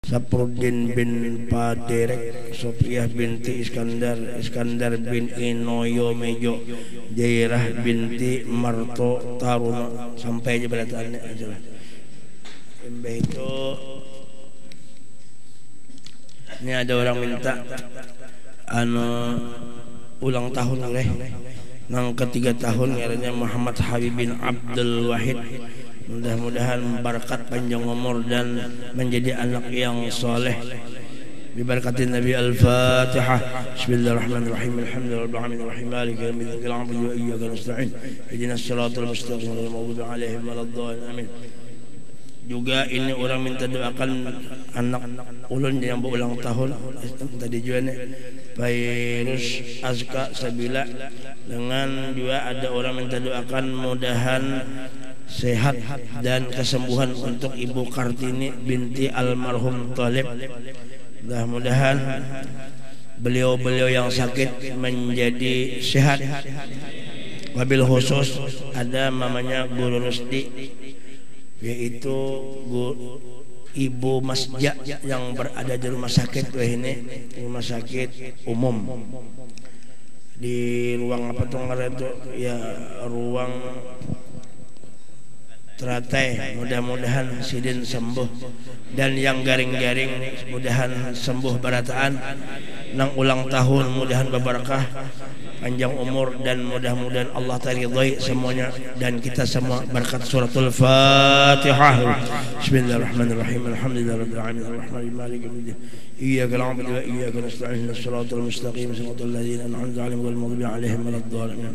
Saprudin bin Paderek, Sofiah binti Iskandar, Iskandar bin Inoyo Mejo, Jairah binti Marto Taruna. Sampai aja berataannya aja lah. Mbah itu ini ada orang minta ulang tahun oleh nang ketiga tahun ngarannya Muhammad Habib bin Abdul Wahid. Mudah-mudahan berkat panjang umur dan menjadi anak yang soleh. Bibarakatin Nabi. Al-Fatihah. Bismillahirrahmanirrahim. Alhamdulillahirabbil alamin. Maliki yaumiddin. Na'budu wa iyyaka nasta'in. Ihdinas siratal mustaqim. Ghairil maghdubi 'alaihim waladdallin. Amin. Juga ini orang minta doakan anak ulun yang berulang tahun tadi juga nih Virus Azka Sabila. Dengan juga ada orang minta doakan mudahan sehat dan kesembuhan untuk Ibu Kartini binti almarhum Talib. Mudah-mudahan beliau-beliau yang sakit menjadi sehat. Wabil khusus ada mamanya Guru Rusdi, yaitu Ibu Masja yang berada di rumah sakit ini, rumah sakit umum di ruang apa tuh itu ya, ruang teratai. Mudah-mudahan sidin sembuh dan yang garing-garing mudahan sembuh barataan. Nang ulang tahun mudahan berberkah, panjang umur dan mudah-mudahan Allah taridai semuanya dan kita semua berkat suratul Fatihah. Bismillahirrahmanirrahim. Alhamdulillahirabbil alamin. Arrahmanir maliki yaumiddin. Iyyaka na'budu wa iyyaka nasta'in. Shiratal mustaqim. Shiratal ladzina an'amta 'alaihim ghairil maghdubi 'alaihim waladdallin.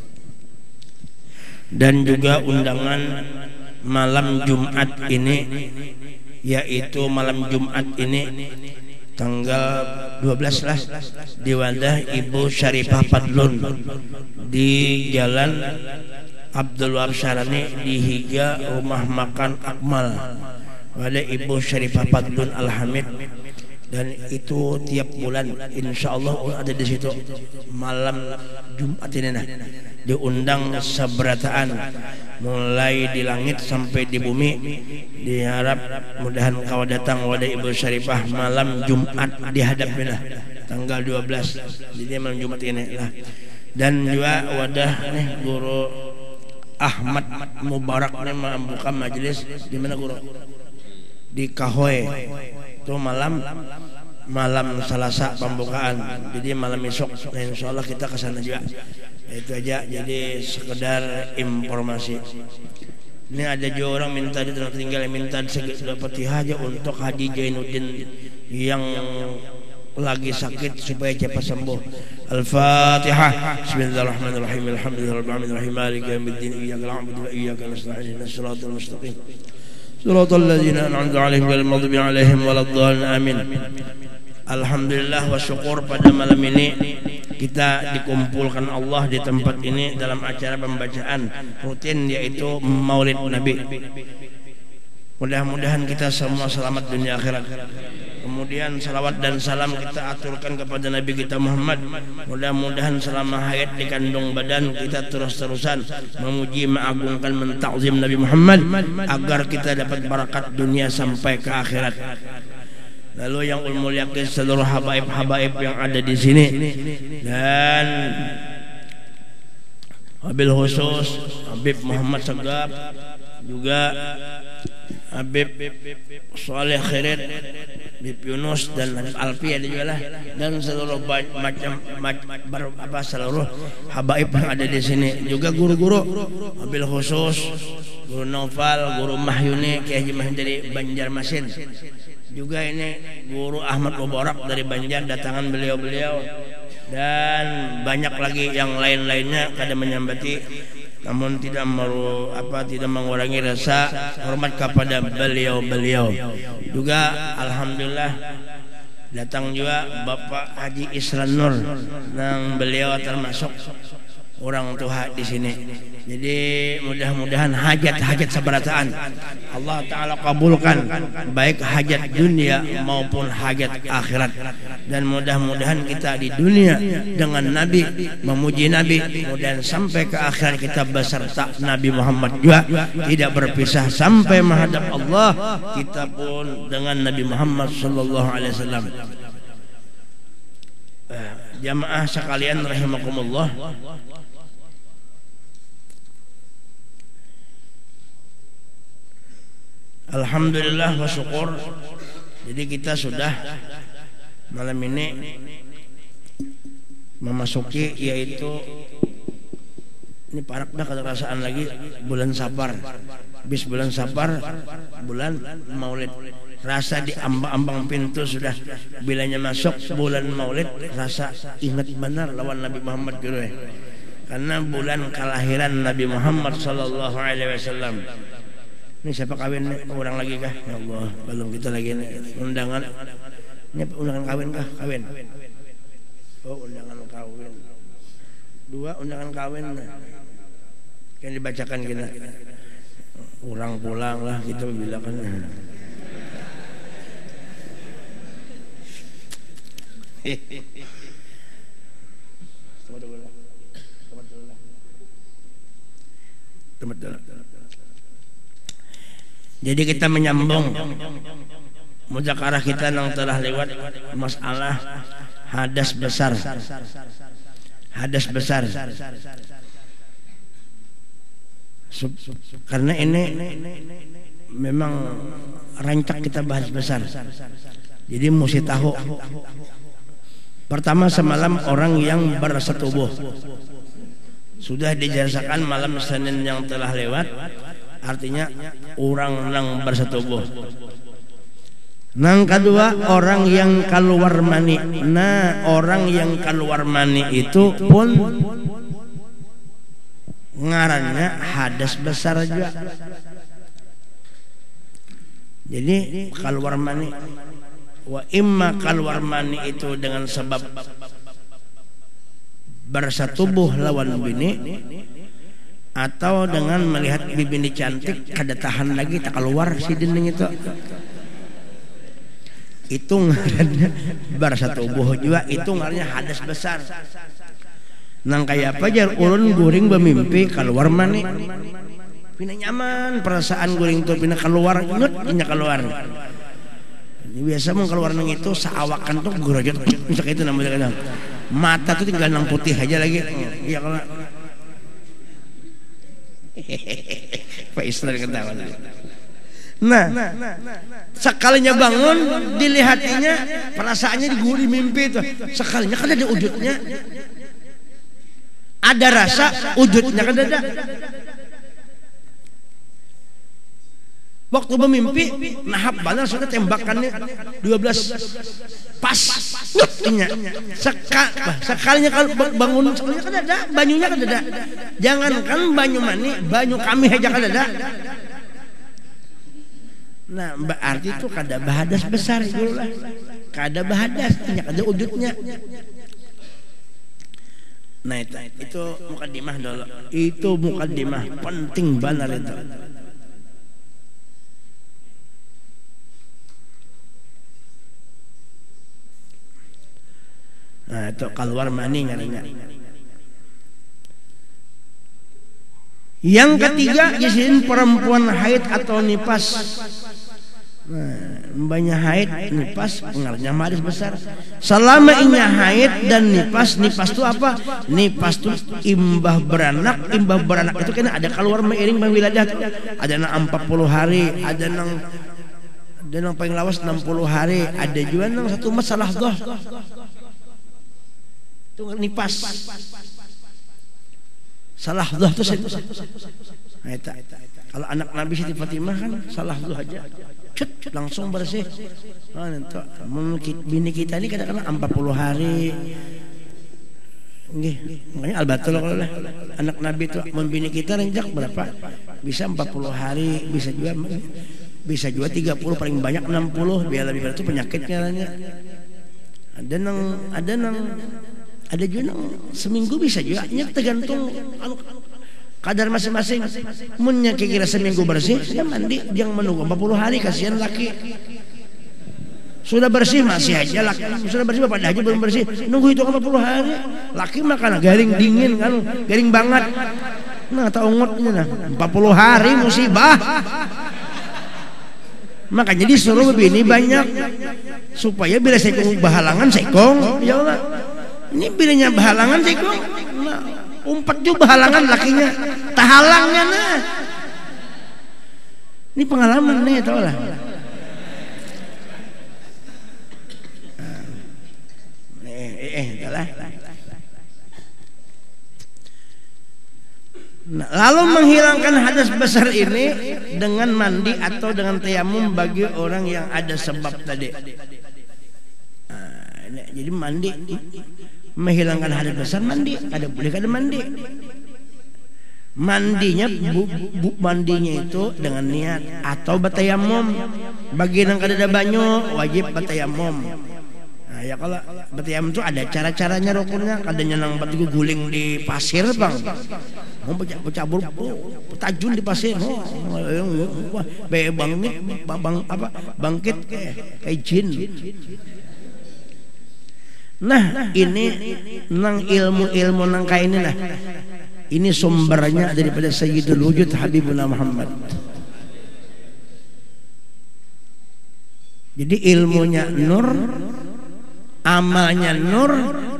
Dan juga undangan malam Jumat ini, yaitu malam Jumat ini tanggal 12 lah, di wadah Ibu Syarifah Fadlun di Jalan Abdul Wahab Syarani di Higa Rumah Makan Akmal. Wadah Ibu Syarifah Fadlun Alhamid. Dan itu tiap bulan insya Allah ada di situ malam Jumat ini nah. Diundang seberataan mulai di langit sampai di bumi. Diharap mudahan kau datang wadah Ibu Syarifah malam Jumat dihadapnya tanggal 12. Jadi malam Jumat ini lah. Dan juga wadah nih Guru Ahmad Mubarak nih membuka majelis di mana Guru? Di Kahoy. Itu malam Selasa pembukaan. Jadi malam esok nah, insya Allah kita kesana juga. Itu aja, jadi sekedar informasi. Ini ada juga orang minta di tempat tinggal minta dapat aja untuk Haji Jainuddin yang lagi sakit supaya cepat sembuh. Al-Fatihah. Bismillahirrahmanirrahim. Alhamdulillahirabbil alamin. Maliki yaumiddin. Iyyaka na'budu wa iyyaka nasta'in. Ihdinas siratal mustaqim. Shiratal ladzina an'amta 'alaihim ghairil maghdubi 'alaihim waladdallin. Amin. Alhamdulillah wa syukur pada malam ini kita dikumpulkan Allah di tempat ini dalam acara pembacaan rutin yaitu Maulid Nabi. Mudah-mudahan kita semua selamat dunia akhirat. Kemudian salawat dan salam kita aturkan kepada Nabi kita Muhammad. Mudah-mudahan selama hayat di kandung badan kita terus-terusan memuji, mengagungkan, mentakzim Nabi Muhammad agar kita dapat barakat dunia sampai ke akhirat. Lalu yang muliakan seluruh habaib-habaib yang ada di sini dan Habib khusus Habib Muhammad Sagab, juga Habib Saleh Khairat, Habib Yunus dan Habib Alfi ada juga lah, dan seluruh seluruh habaib yang ada di sini. Juga guru-guru Habib khusus Guru Naufal, Guru Mahyuni, Kiai Haji Mahyuni dari Banjarmasin. Juga ini Guru Ahmad Mubarak dari Banjar, datangan beliau-beliau dan banyak lagi yang lain-lainnya kada menyambati, namun tidak mengurangi rasa hormat kepada beliau-beliau. Juga alhamdulillah datang juga Bapak Haji Isran Nur, yang beliau termasuk orang tua di sini. Jadi mudah-mudahan hajat-hajat sabarataan Allah Ta'ala kabulkan, baik hajat dunia maupun hajat akhirat. Dan mudah-mudahan kita di dunia dengan Nabi, memuji Nabi, kemudian sampai ke akhirat kita beserta Nabi Muhammad juga, tidak berpisah sampai menghadap Allah kita pun dengan Nabi Muhammad sallallahu alaihi wasallam. Jamaah sekalian rahimakumullah, alhamdulillah wa syukur. Jadi kita sudah malam ini memasuki, yaitu ini parak dah kerasaan lagi bulan Safar. Bis bulan Safar, bulan Maulid. Rasa di ambang-ambang pintu sudah, bilanya masuk bulan Maulid, rasa ingat benar lawan Nabi Muhammad gitu ya. Karena bulan kelahiran Nabi Muhammad sallallahu alaihi wasallam. Ini siapa kawin nih? Orang lagi kah? Ya Allah, belum kita lagi nih. Undangan. Ini undangan kawin kah? Kawin. Oh, undangan kawin. 2 undangan kawin. Yang dibacakan kita. Orang pulang lah kita bilakan. Jadi kita menyambung muzakarah kita yang telah lewat masalah hadas besar. Hadas besar. Karena ini memang rancak kita bahas besar. Jadi mesti tahu. Pertama, semalam orang yang bersetubuh sudah dijelaskan malam Senin yang telah lewat, artinya orang yang bersetubuh. Yang kedua, orang yang keluar mani. Nah, orang yang keluar mani itu pun ngarannya hadas besar juga. Jadi keluar mani, wa imma keluar mani itu dengan sebab bersetubuh lawan bini, atau dengan melihat bini cantik kada tahan lagi tak keluar si dinding itu ngarannya bersetubuh juga, itu ngarannya hadas besar. Nang kayak apa jar ulun guring bermimpi keluar mani, pina nyaman perasaan guring tuh pina keluar ngut nya keluar. Biasa mau keluar nang itu seawakan tuh gerojot misal itu namanya kadang. Mata tuh tinggal nang putih aja lagi. Iya kalau Pak Islam ketawa. Nah, sekalinya bangun dilihatnya perasaannya diguli mimpi itu. Sekalinya kan ada wujudnya. Ada rasa wujudnya kan ada. Waktu bermimpi, nahap benar sudah tembakannya 12 pas, nyutnya. Sekalinya kalau bangun sekalinya kan ada, banyunya kan ada. Jangankan banyu mani, banyu kami aja kan ada. Nah, berarti itu kada bahadas besar itu lah. Kada bahadas, hanya kada wujudnya. Nah itu mukadimah dulu. Itu mukadimah penting benar itu. Nah itu keluar mani ngarinya. Yang ketiga, izin perempuan haid atau nipas. Nah, banyak haid, nipas, pengaruhnya hadas besar. Selama inya haid dan nipas, nipas itu apa? Nipas itu imbah beranak itu kan ada keluar meiring wiladah. Ada nang 40 hari, ada nang paling lawas 60 hari, ada juga nang satu masalah doh. Itu nipas. Salah doh itu kalau anak Nabi Siti Fatimah kan salah doh aja. Cut, langsung bersih. Bini kita ini kadang-kadang 40 hari. Nggih, makanya albatul kalau anak Nabi itu membini kita renjak berapa? Bisa 40 hari, bisa juga 30, paling banyak 60, biar lebih berat itu penyakitnya. Ada juga seminggu bisa juga, tergantung kadar masing-masing. Munnya kira seminggu bersih, ya mandi, jangan menunggu 40 hari, kasihan laki. Sudah bersih masih aja laki, sudah bersih bapak aja belum bersih, nunggu itu 40 hari. Laki makan garing dingin kan, garing banget. Nah tahu ngotnya nah, 40 hari musibah. Makanya disuruh bini banyak supaya bila sekong bahalangan sekong, ya Allah. Ini bilanya bahalangan sekong, nah, umpat juga bahalangan lakinya, tahalangnya nah. Ini pengalaman nih, tau lah. Nah, lalu menghilangkan hadas besar ini dengan mandi atau dengan tayamum bagi orang yang ada sebab tadi. Nah, jadi mandi menghilangkan hadas besar, mandi ada boleh kada mandi. Mandinya mandinya itu dengan niat atau bertayamum. Bagi yang kada ada banyu wajib bertayamum. Nah, ya kalau bertayamum itu ada cara-caranya rukunnya. Kadang nyenang batu guling di pasir bang. Mau cabur tajun di pasir, bangkit kayak jin. Nah ini nang ilmu nang kayak ini nah, ini sumbernya daripada Sayyidul Wujud Habibuna Muhammad. Jadi ilmunya nur, amalnya nur.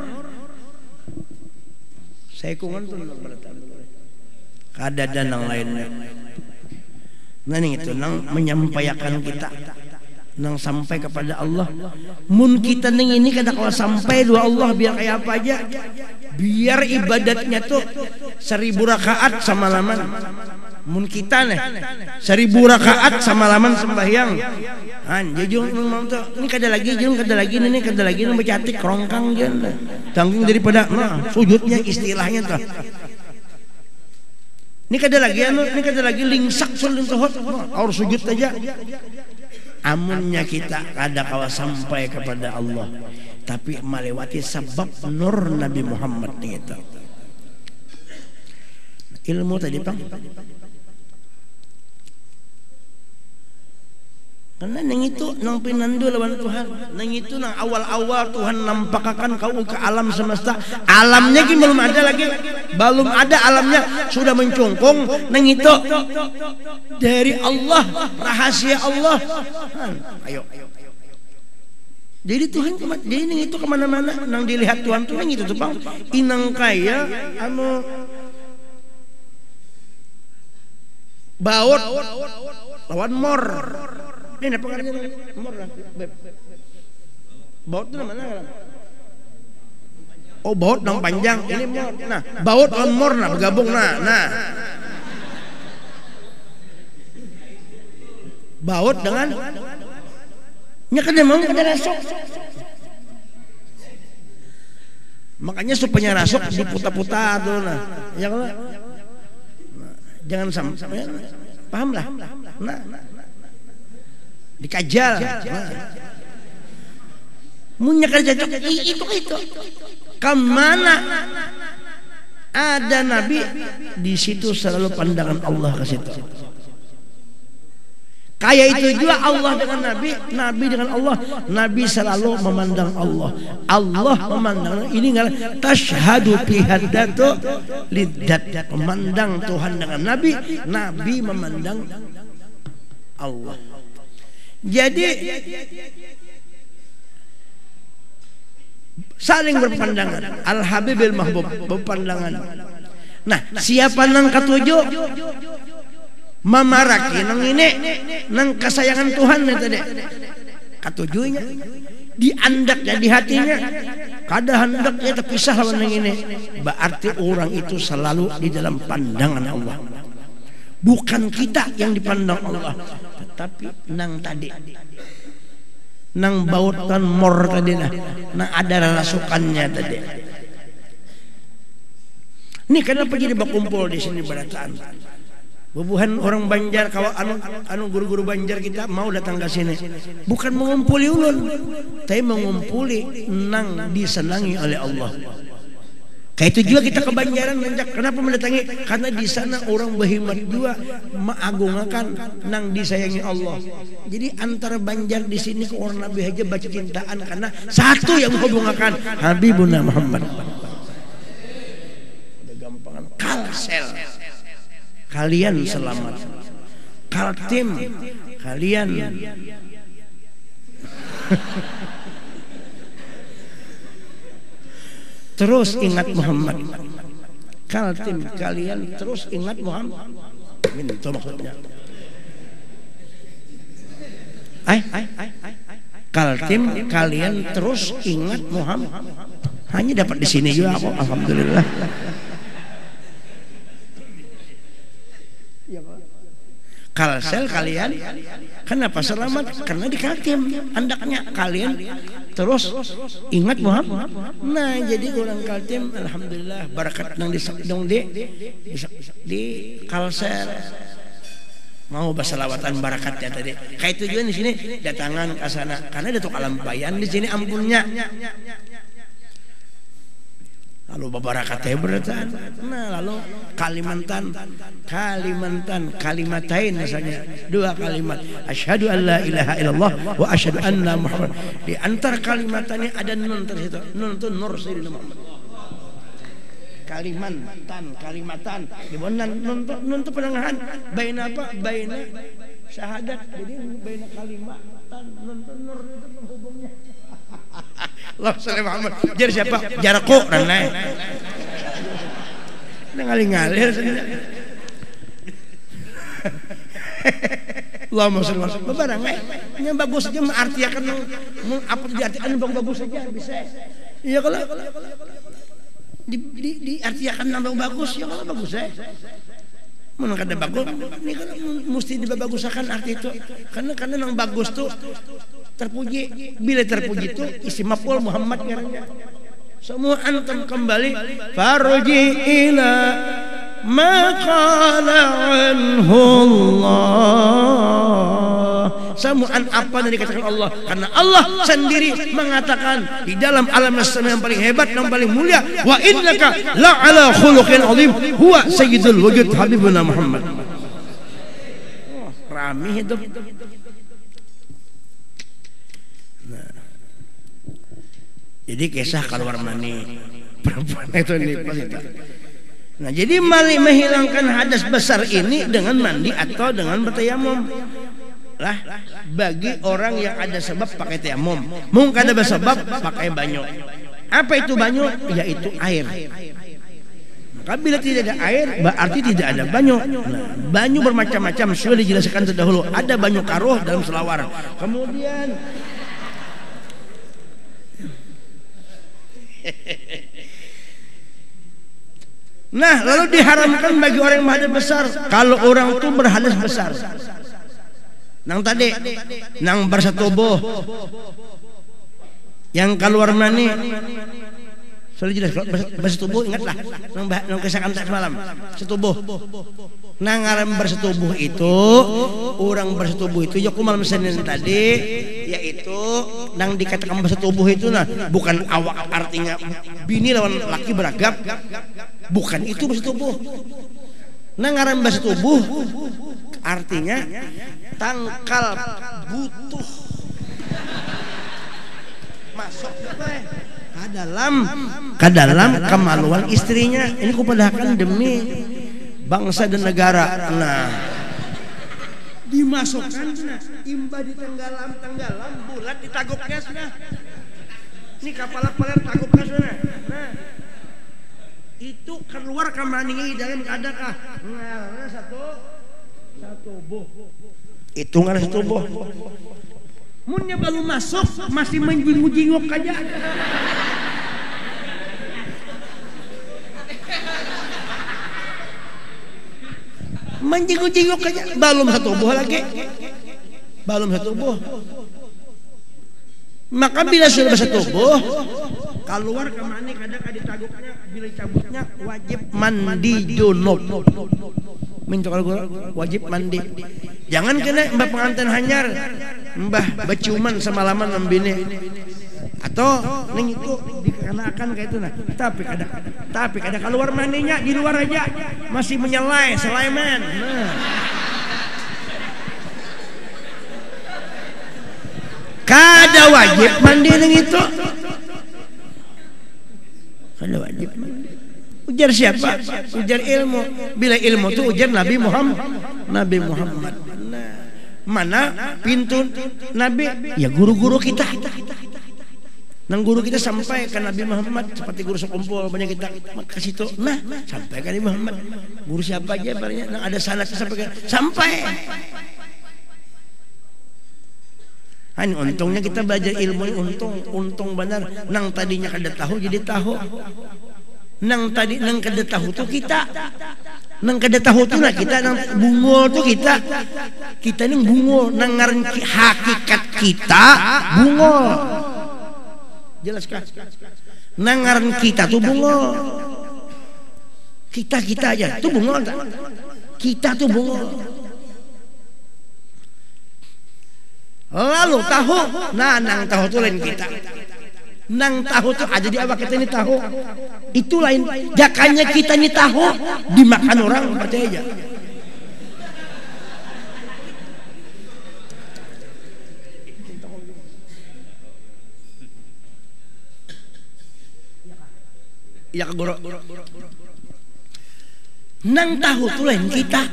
Saya kungan tuh kada dan yang lainnya. Nah ini itu nang menyampaikan kita nang sampai kepada Allah. Mun kita neng ini kada kalau sampai dua Allah biar kayak apa aja, biar ibadatnya tuh 1000 rakaat semalaman. Mun kita nih 1000 rakaat semalaman sembahyang. Jujung mau tuh ini kada lagi ini bercatik kerongkang jen. Tanggung daripada sujudnya istilahnya tuh. Ini kada lagi lingsak suling tuhot, harus sujud aja. Amunnya kita kada kawa sampai kepada Allah, tapi melewati sebab nur Nabi Muhammad itu. Ilmu tadi bang. Karena nang itu nang pinandu lawan Tuhan, nang itu nang awal-awal Tuhan nampakkan kau ke alam semesta. Alamnya ki belum ada lagi, belum ada alamnya sudah mencungkung. Nang itu dari Allah, rahasia Allah. Ayo. Jadi Tuhan jadi nang itu kemana-mana, nang dilihat Tuhan tuh nang itu tuh bang. Inang kaya anu baut lawan mor. Ini apa karena mor lah, baut itu mana kan? Oh baut nang panjang, ini mor. Nah baut on mor nah bergabung nah. Baut dengan nyakanya mau ada rasuk. Makanya supaya rasuk diputar-putar tuh nah. Ya kalau jangan sampai paham lah. Nah. Dikajal, munya kerja itu kemana ada Nabi di situ selalu pandangan Allah ke situ. Kayak itu juga Allah dengan Nabi dengan Allah. Nabi selalu memandang Allah. Allah memandang ini nggak tashhadu bihadatu lidat, memandang Tuhan dengan Nabi memandang Allah. Jadi saling berpandangan. Al-Habibil Mahbub berpandangan. Nah, siapa nang ketujuh mamaraki nang ini nang kesayangan Tuhan nih tadi. Ketujuhnya diandaknya di hatinya. Kada hendaknya terpisah lawan yang ini. Berarti orang itu selalu di dalam pandangan Allah. Bukan kita yang dipandang Allah, tetapi nang tadi, nang bautan mor tadi nah, nang ada rasukannya tadi. Ini kenapa jadi berkumpul di sini berataan? Bubuhan orang Banjar, kalau anu guru-guru Banjar kita mau datang ke sini, bukan mengumpuli ulun, tapi mengumpuli nang disenangi oleh Allah. Kayak itu juga kita ke Banjaran menjak. Kenapa mendatangi? Karena di sana orang berhimmat juga mengagungakan nang disayangi Allah. Jadi antara Banjar di sini ke orang Nabi aja baca cintaan karena satu yang menghubungkan Habibuna Muhammad. Udah gampangan. Kalsel, kalian selamat. Kaltim, kalian terus ingat Muhammad. Kaltim, kalian terus ingat Muhammad. Itu maksudnya. Kaltim, kalian terus ingat Muhammad. Hanya dapat di sini juga kok, alhamdulillah. Kalsel, kalian kenapa selamat? Karena di Kaltim andaknya kalian terus ingat Muhammad. Nah, jadi orang Kaltim alhamdulillah barakat nang di Kalsel mau basalawatan barakatnya tadi. Kayak itu juga di sini datangan ke sana karena datuk alam bayan di sini ampunnya. Lalu babarakatnya beratan. Nah, lalu Kalimantan, kalimatain misalnya, 2 kalimat. Asyhadu an la ilaha illallah wa asyhadu anna Muhammad. Di antara kalimatannya ada nun tersitu. Nun itu nur Sayyidina Muhammad. Kalimatan. Di mana nun itu penengahan. Baina apa? Baina syahadat. Jadi baina kalimatan, nun itu nur itu penghubungnya. Allah sallallahu Muhammad. Jadi siapa? Jarako dan lain. Nah, ngalir saja. Allahumma shalli alaihi wasallam. Barang yang bagus saja mengartikan apa diartikan bagus saja bisa. Iya kalau diartikan nambah bagus ya kalau bagus ya. Mana kada bagus, ini kan mesti dibaguskan arti itu. Karena nang bagus tuh terpuji. Bila terpuji itu isi maf'ul Muhammad ngarannya. Semua antum kembali farji ila ma qala anhu Allah. Semuaan apa yang dikatakan Allah, karena Allah sendiri mengatakan di dalam alam semesta yang paling hebat yang paling mulia, wa innaka la'ala khuluqin azim huwa sayyidul wujud habibuna Muhammad. Rami hidup. Nah, jadi kisah keluar mani perempuan itu nih pasti. Nah, jadi menghilangkan hadas besar ini dengan mandi atau dengan bertayamum. Lah, bagi orang yang ada sebab pakai tayamum, mungkin ada sebab pakai banyu. Apa itu banyu? Yaitu air. Maka bila tidak ada air, berarti tidak ada banyu. Nah, banyu bermacam-macam sudah dijelaskan terdahulu. Ada banyu karuh dalam selawar. Kemudian nah, lalu diharamkan bagi orang yang berhadas besar. Kalau orang itu berhadas besar, nang tadi, nang bersatubuh, yang keluar mani, sudah jelas bersatubuh, ingatlah, nang kesakan tak semalam, setubuh. Nang ngaram bersatubuh itu, orang bersatubuh itu, ya malam Senin tadi, yaitu nang dikatakan bersatubuh itu, nah bukan awak artinya bini lawan laki beragam, bukan itu bersatubuh. Nang ngaram bersatubuh artinya tangkal butuh masuk ke dalam kemaluan istrinya. Ini kupadahkan demi bangsa dan negara. Nah, dimasukkan imba di tenggalam bulat ditagupnya sudah. Ini kapal tagupnya sudah. Nah, itu keluar ke maningi dalam adakah ngarana satu buh. Itu ngarana satu buh. Munnya baru masuk masih menjinguk aja. Menjinguk aja. Belum satu buh lagi. Belum satu buh. Maka bila sudah satu buh, keluar ke mani kadang ditaguknya, bila cabutnya wajib mandi junub. Minta kalau wajib mandi. Jangan kena mbah pengantin hanyar, mbah berciuman semalaman membini. atau neng itu dikenakan kayak itu nah. Tapi ada keluar mandinya di luar aja masih menyelai seleman. Nah. Kada wajib mandi neng itu. Kada wajib mandi. Ujar siapa? Ujar ilmu. Bila ilmu itu ujar Nabi Muhammad. Nah, mana pintu Nabi? Ya guru-guru kita. Nang guru kita sampai ke Nabi Muhammad seperti guru sekumpul banyak kita kasih tuh. Nah, sampai ke Nabi Muhammad. Guru siapa aja barangnya? Nang ada sanad sampai. Ini untungnya kita belajar ilmu untung benar. Nang tadinya kada tahu jadi tahu. Nang kada tahu tuh kita. Nang kada tahu tuh nah kita nang bungul tuh kita ini bungul nang ngaran hakikat kita bungul. Jelas kan? Nang ngaran kita tuh bungul. Kita aja tuh bungul. Kita tuh bungul. Lalu tahu, nah nang tahu tuh lain kita. Nang tahu tuh ada di awak kita ini tahu. Itu lain. Jakanya kita ini tahu dimakan orang percaya aja. Ya guru. Nang tahu tuh lain kita.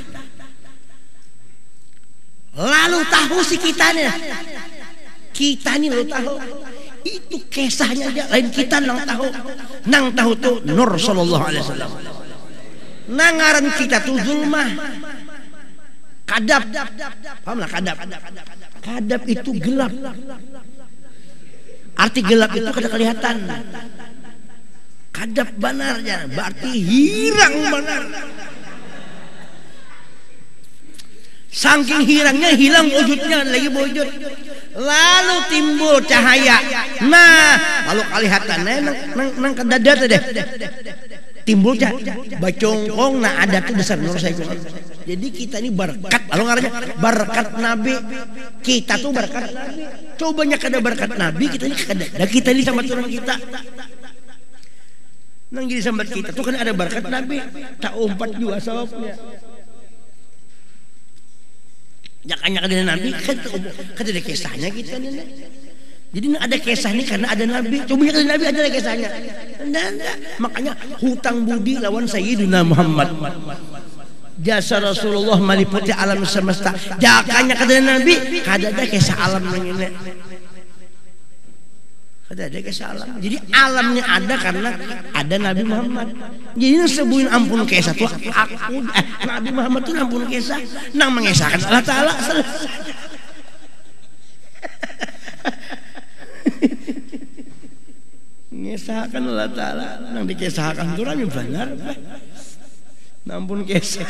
Lalu tahu si kita nih lo tahu itu kisahnya aja lain kita nang tahu tuh Nur sallallahu alaihi wasallam. Nangaran kita tuh zulmah kadab, paham lah kadab itu gelap. Arti gelap itu kada kelihatan. Kadab benarnya berarti hirang benar. Saking hirangnya hilang wujudnya lagi wujud. Lalu timbul cahaya. Nah, lalu kelihatan nang kedada deh. Timbul cahaya. Bacongkong nah ada tuh besar menurut saya. Jadi kita ini berkat. Lalu ngarannya berkat Nabi. Kita tuh berkat Nabi. Cobanya kada berkat Nabi kita ini kada. Dan kita ini sama turun kita. Nang jadi sambat kita tuh kan ada berkat Nabi. Tak umpat juga sawabnya. Jakanya kada Nabi kan ada kisahnya kita nih. Jadi ada kisah nih karena ada Nabi. Coba kada Nabi ada kisahnya. Enggak. Makanya hutang budi lawan Sayyidina Muhammad. Jasa Rasulullah meliputi alam semesta. Jakanya kada Nabi kada ada kisah alam ini. Kada ada kisah alam. Jadi alamnya ada karena ada Nabi Muhammad. Jadi sebutin ampun kisah tuh aku Nabi Muhammad tuh ampun kisah nang mengesahkan Allah Ta'ala. Mengesahkan Allah Ta'ala nang dikisahkan tuh rami benar. Ampun kisah.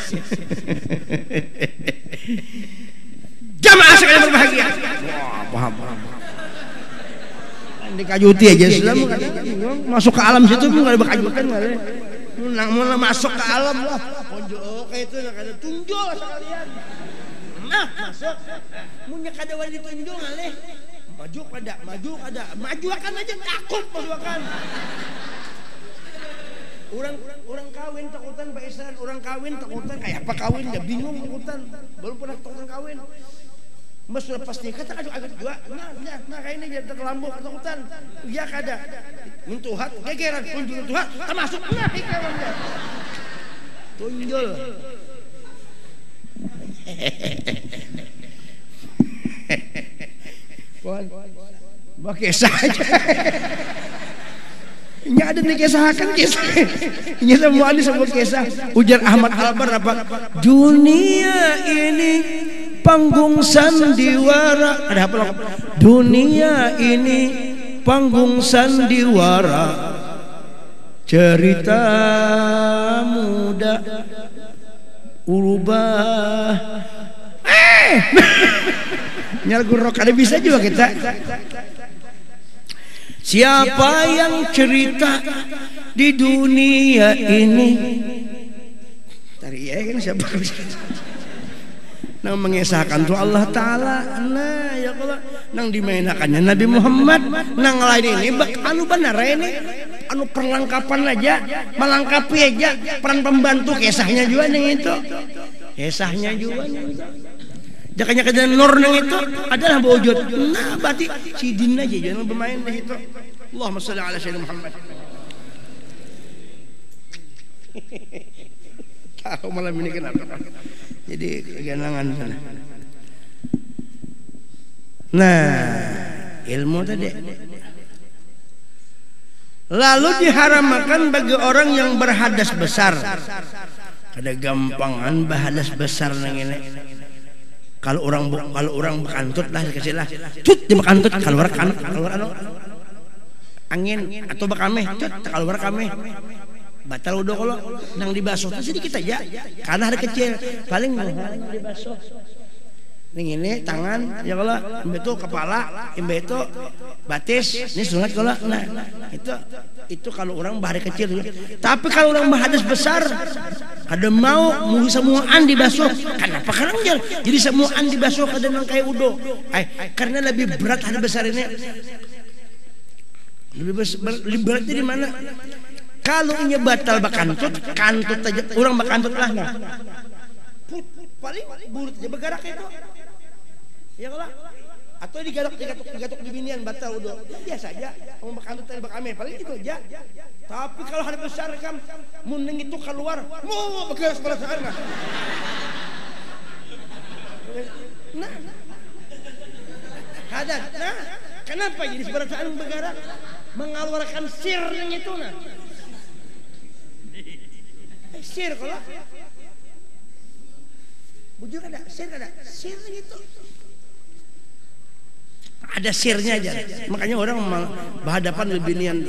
Jamaah sekalian berbahagia. Wah, paham. Dikajuti aja sudah masuk ke alam situ nggak ada bakajukan mulai masuk ke alam lah oke itu ada tunjuk sekalian nah masuk punya kada wali ditunjuk ngaleh maju akan aja takut maju akan orang kawin takutan Pak Isran orang kawin takutan kayak apa kawin ya bingung takutan belum pernah takutan kawin. Mas sudah pasti kata agak juga. Nah kayak ini biar terlambat ketakutan. Ya kada. Mentuhat, gegeran, tunjul Tuhan, termasuk nah ikannya. Tunjul. Pakai saja. Ini ada nih kisahkan kisah. Ini semua ini semua kisah. Ujar Ahmad Albar apa? Dunia ini panggung sandiwara. Ada apa? Dunia ini panggung sandiwara. Cerita muda urubah. Nyal gurok ada bisa juga kita. Siapa yang cerita di dunia ini? Tari ya kan siapa? nang mengesahkan tu Allah Ta'ala. Nah ya Allah, nang dimainakannya Nabi Muhammad, nang lain ini anu benar ini, anu perlengkapan aja, melengkapi aja peran pembantu, kisahnya juga yang itu, kisahnya juga yang itu. Jakanya kejadian nur nang itu adalah wujud. Nah berarti sidin aja jangan bermain di situ. Allahumma sholli ala sayyidina Muhammad. Tahu malam ini kenapa? Jadi keganangan sana. Nah, ilmu tadi. Lalu diharamkan bagi orang yang berhadas besar. Ada gampangan berhadas besar nang ini. Kalau orang bekantut lah dikasih lah. Cut dia bekantut keluar angin atau bekame, cut keluar kame. Batal udah kalau nang dibasuh sedikit aja karena hari kecil paling dibasuh ini tangan ya kalau itu kepala itu batis ini sunat kalau nah itu kalau orang bahari kecil tapi kalau orang bahadas besar ada mau semuaan dibasuh kenapa karena jadi semuaan dibasuh kadang kayak udo karena lebih berat hari besar ini lebih beratnya di mana. Kalau ini batal bakantut, kantut aja orang bakantut lah nah. Paling bulut aja bergerak itu. Ya lah. Atau digatok di binian batal udah. Biasa aja. Orang bakantut tadi bakame paling itu aja. Tapi kalau hari besar kam mun itu keluar, mau bergerak perasaan nah. Nah. Hadat. Nah, kenapa jadi perasaan bergerak? Mengeluarkan sir yang itu nah. Sir kalau bujur ada sir gitu ada sirnya aja makanya orang berhadapan lebih nian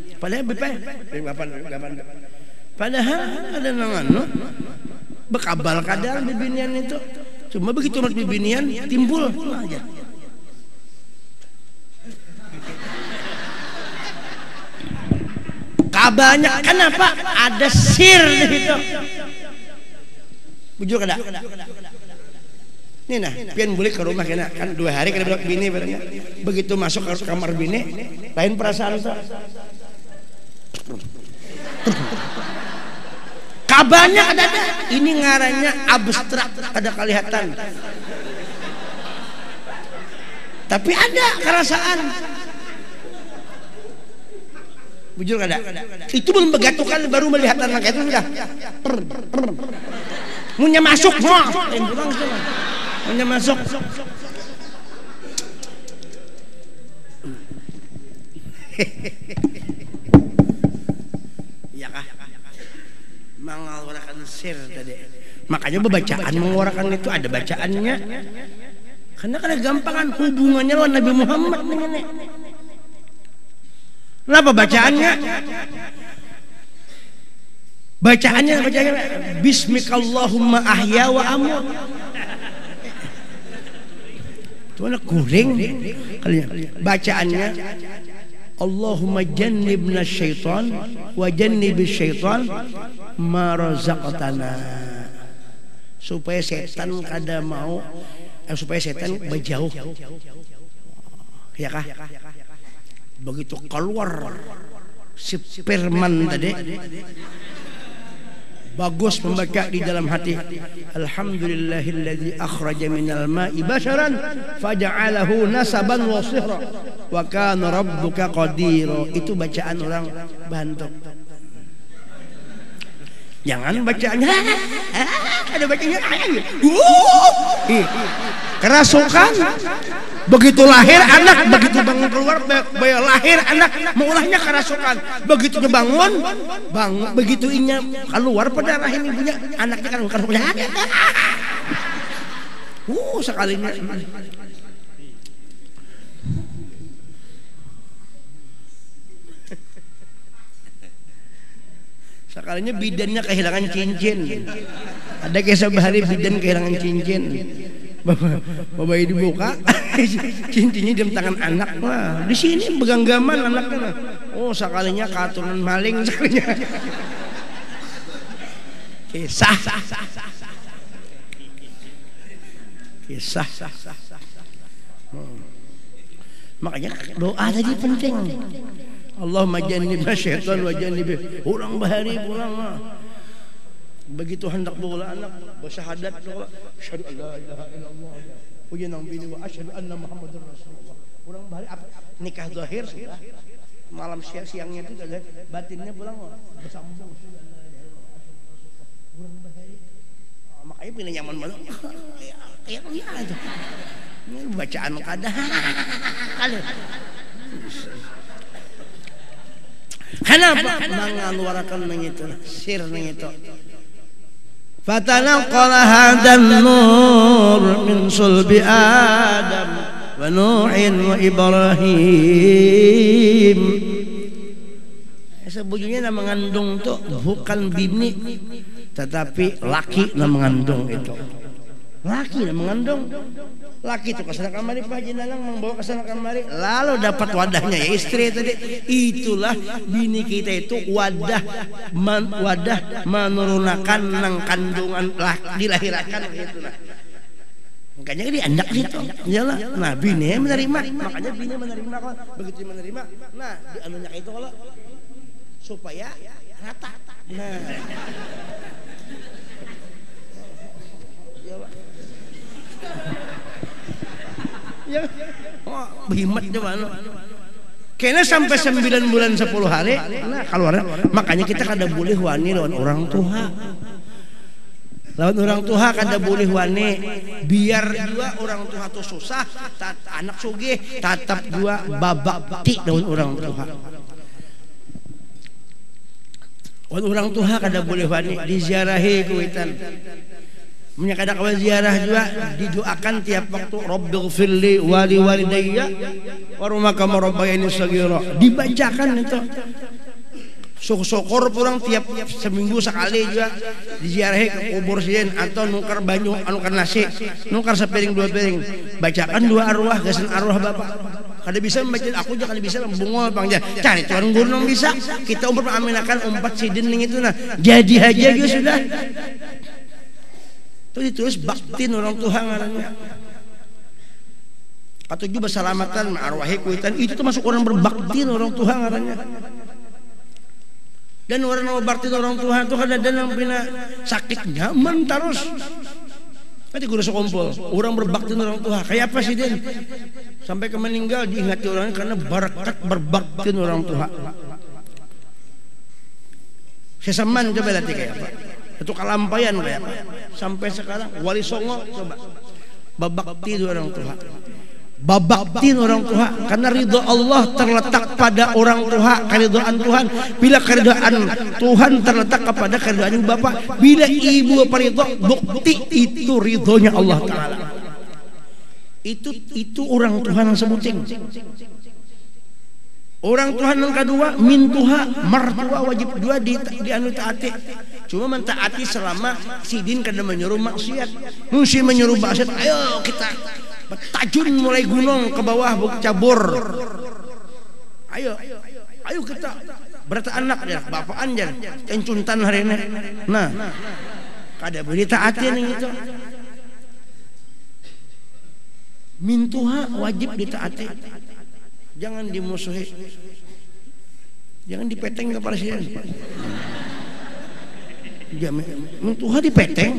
padahal ada nangan bekabal kadang bibinian itu cuma begitu mat bibinian timbul aja banyak kenapa ada sir di situ bujur kada ini nah pian balik ke rumah kena kan 2 hari kada bilang bini barangnya begitu masuk ke kamar bini lain perasaan itu kabanyak ada ini ngarannya abstrak kada kelihatan tapi ada kerasaan bujur kada itu belum begatukan baru melihat anak itu sudah punya masuk punya masuk ya kah mengeluarkan sir tadi makanya bacaan mengeluarkan itu ada bacaannya karena kada gampangan hubungannya lawan Nabi Muhammad ini. Kenapa bacaannya? Bacaannya Bismikallahumma ahya wa amut. Itu anak kuring. Bacaannya Allahumma jannibna syaitan wa jannibis syaitan ma razaqtana. Supaya setan kada mau supaya setan berjauh. Ya kah? Begitu keluar si firman tadi bagus membaca di dalam hati alhamdulillahilladzi akhraja minal ma'i basharan faja'alahu nasaban wa sihra wa kana rabbuka qadira itu bacaan orang Bantu jangan bacaannya ada bacanya kerasukan begitu lahir anak begitu bangun keluar lahir anak maulahnya kerasukan begitu bangun begitu inya keluar pada rahim ibunya anaknya kan punya sekalinya sekalinya bidannya kehilangan cincin ada kisah bahari bidan kehilangan cincin bapak dibuka cincinnya di tangan anak mah di sini beganggaman anaknya sekalinya katunan maling sekalinya kisah Ya sah. Makanya doa tadi penting. Allahumma jannibna syaitan wa jannib. Orang bahari pulang mah. Begitu hendak bola anak bersyahadat asyhadu an la ilaha illallah wa yanam bini wa asyhadu anna muhammadar rasulullah. Orang bahari apa? Nikah zahir sudah. Malam siangnya itu sudah, batinnya pulang bersambung. Orang bahari. Makanya pilih nyaman banget. Ya itu. Ini bacaan kadah. Kenapa mengeluarkan itu sir itu? Fatanaqala hadan nur min sulbi Adam wa Nuhin wa Ibrahim. Sebujurnya nama mengandung itu bukan bini, tetapi laki yang mengandung itu. Laki yang mengandung. Laki itu kesana kamari Pak Haji Nanang membawa kesana kamari, lalu dapat wadahnya ya istri tadi. Itulah bini kita itu wadah menurunkan nang kandungan dilahirkan gitu lah. Makanya dia anak gitu. Iyalah. Nah, bini menerima, makanya bini menerima kok. Begitu menerima, nah di anunya itu kalau supaya rata. Nah. Ya, behimat coba. Kayaknya sampai 9 bulan 10 hari, nah keluar. Makanya kita kada boleh wani lawan orang tua. Lawan orang tua kada boleh wani. Biar juga orang tua tuh susah, anak sugih, tatap juga babakti lawan orang tua. Lawan orang tua kada boleh wani diziarahi kuitan. Menyakada kawan ziarah juga didoakan tiap waktu Rabbighfirli wa li walidayya warhamhuma kama rabbayani shaghira. Dibacakan itu. Syukur pulang tiap seminggu sekali juga diziarahi ke kubur sieun atau nukar banyu nukar nasi, nukar sepiring 2 piring. Bacakan 2 arwah gasan arwah bapak. Kada bisa membaca aku juga kada bisa bungol pangja. Cari tuan guru bisa. Kita aminakan 4 sidin itu nah. Jadi aja juga sudah. Itu ditulis baktin orang Tuhan ngarannya. Katujuh bersalamatan arwahi kuitan itu termasuk orang berbaktin orang Tuhan ngarannya. Dan orang yang berbaktin orang Tuhan itu kada ada yang pina sakit nyaman terus. Nanti guru sekumpul orang berbaktin orang Tuhan kayak apa sih Den? Sampai ke meninggal diingati orang karena berkat berbaktin orang Tuhan. Sesaman coba latih kayak apa? Itu kalampayan kayak apa? Sampai sekarang Wali Songo coba babakti orang tua. Babakti orang tua karena ridho Allah terletak pada orang tua, keridhaan Tuhan. Bila keridhaan Tuhan terletak kepada keridhaan bapak, bila ibu ridho, bukti itu ridhonya Allah Taala. Itu orang Tuhan yang sebuting. Orang Tuhan yang kedua mintuha martua wajib dua di anu taati. Cuma mentaati selama sidin kada menyuruh maksiat. Musi menyuruh maksiat, ayo kita tajun mulai gunung ke bawah cabur. Ayo kita berarti anak ya bapak anjan encuntan hari ini. Nah, kada boleh taati ning itu. Mintuha wajib ditaati. Jangan dimusuhi. Jangan dipeteng ke presiden. Mintuha dipeteng.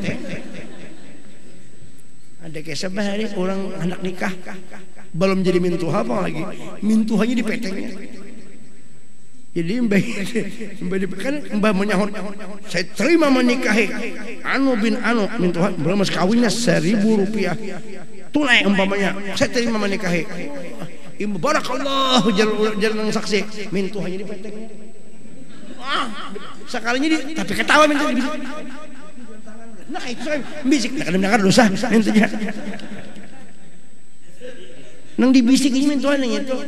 Ada kisah bahari orang anak nikah belum jadi mintuha apa lagi mintuhanya dipetengnya. Jadi mbah menyahut saya terima menikahi anu bin anu mintuha belum mas kawinnya 1.000 rupiah tunai umpamanya saya terima menikahi ibu barakallah jalan saksi mintuhanya dipetengnya. Sekalinya tapi ketawa minta dibisik. Nah itu saya bisik, nah kadang-kadang dosa mintunya. Nang dibisik ini mintuan yang itu.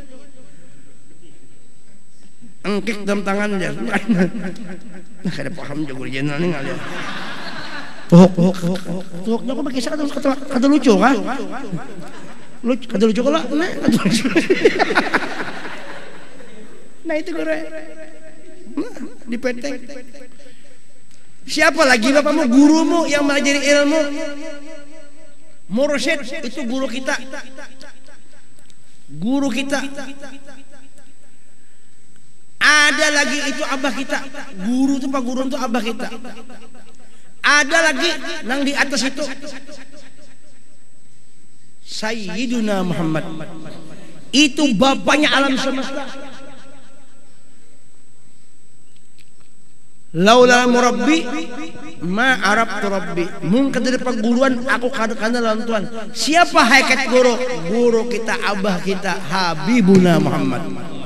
Engkek dalam tangan aja. Nah kada paham jago jenengan nih ngalir. Tuhoknya kok pakai kata lucu kah? Kata lucu kalau nah kata lucu. Nah itu gore. Dipeteng. Siapa lagi bapakmu, gurumu yang mengajari ilmu? Mursyid itu guru kita. Guru kita. Ada lagi itu abah kita. Guru itu Pak Guru itu abah kita. Ada lagi yang di atas itu Sayyiduna Muhammad. Itu bapaknya alam semesta. Laula murabbi ma arabtu rabbi. Mungkin dari perguruan aku kadang-kadang lawan Tuhan. Siapa hakikat guru? Guru kita, abah kita, Habibuna Muhammad.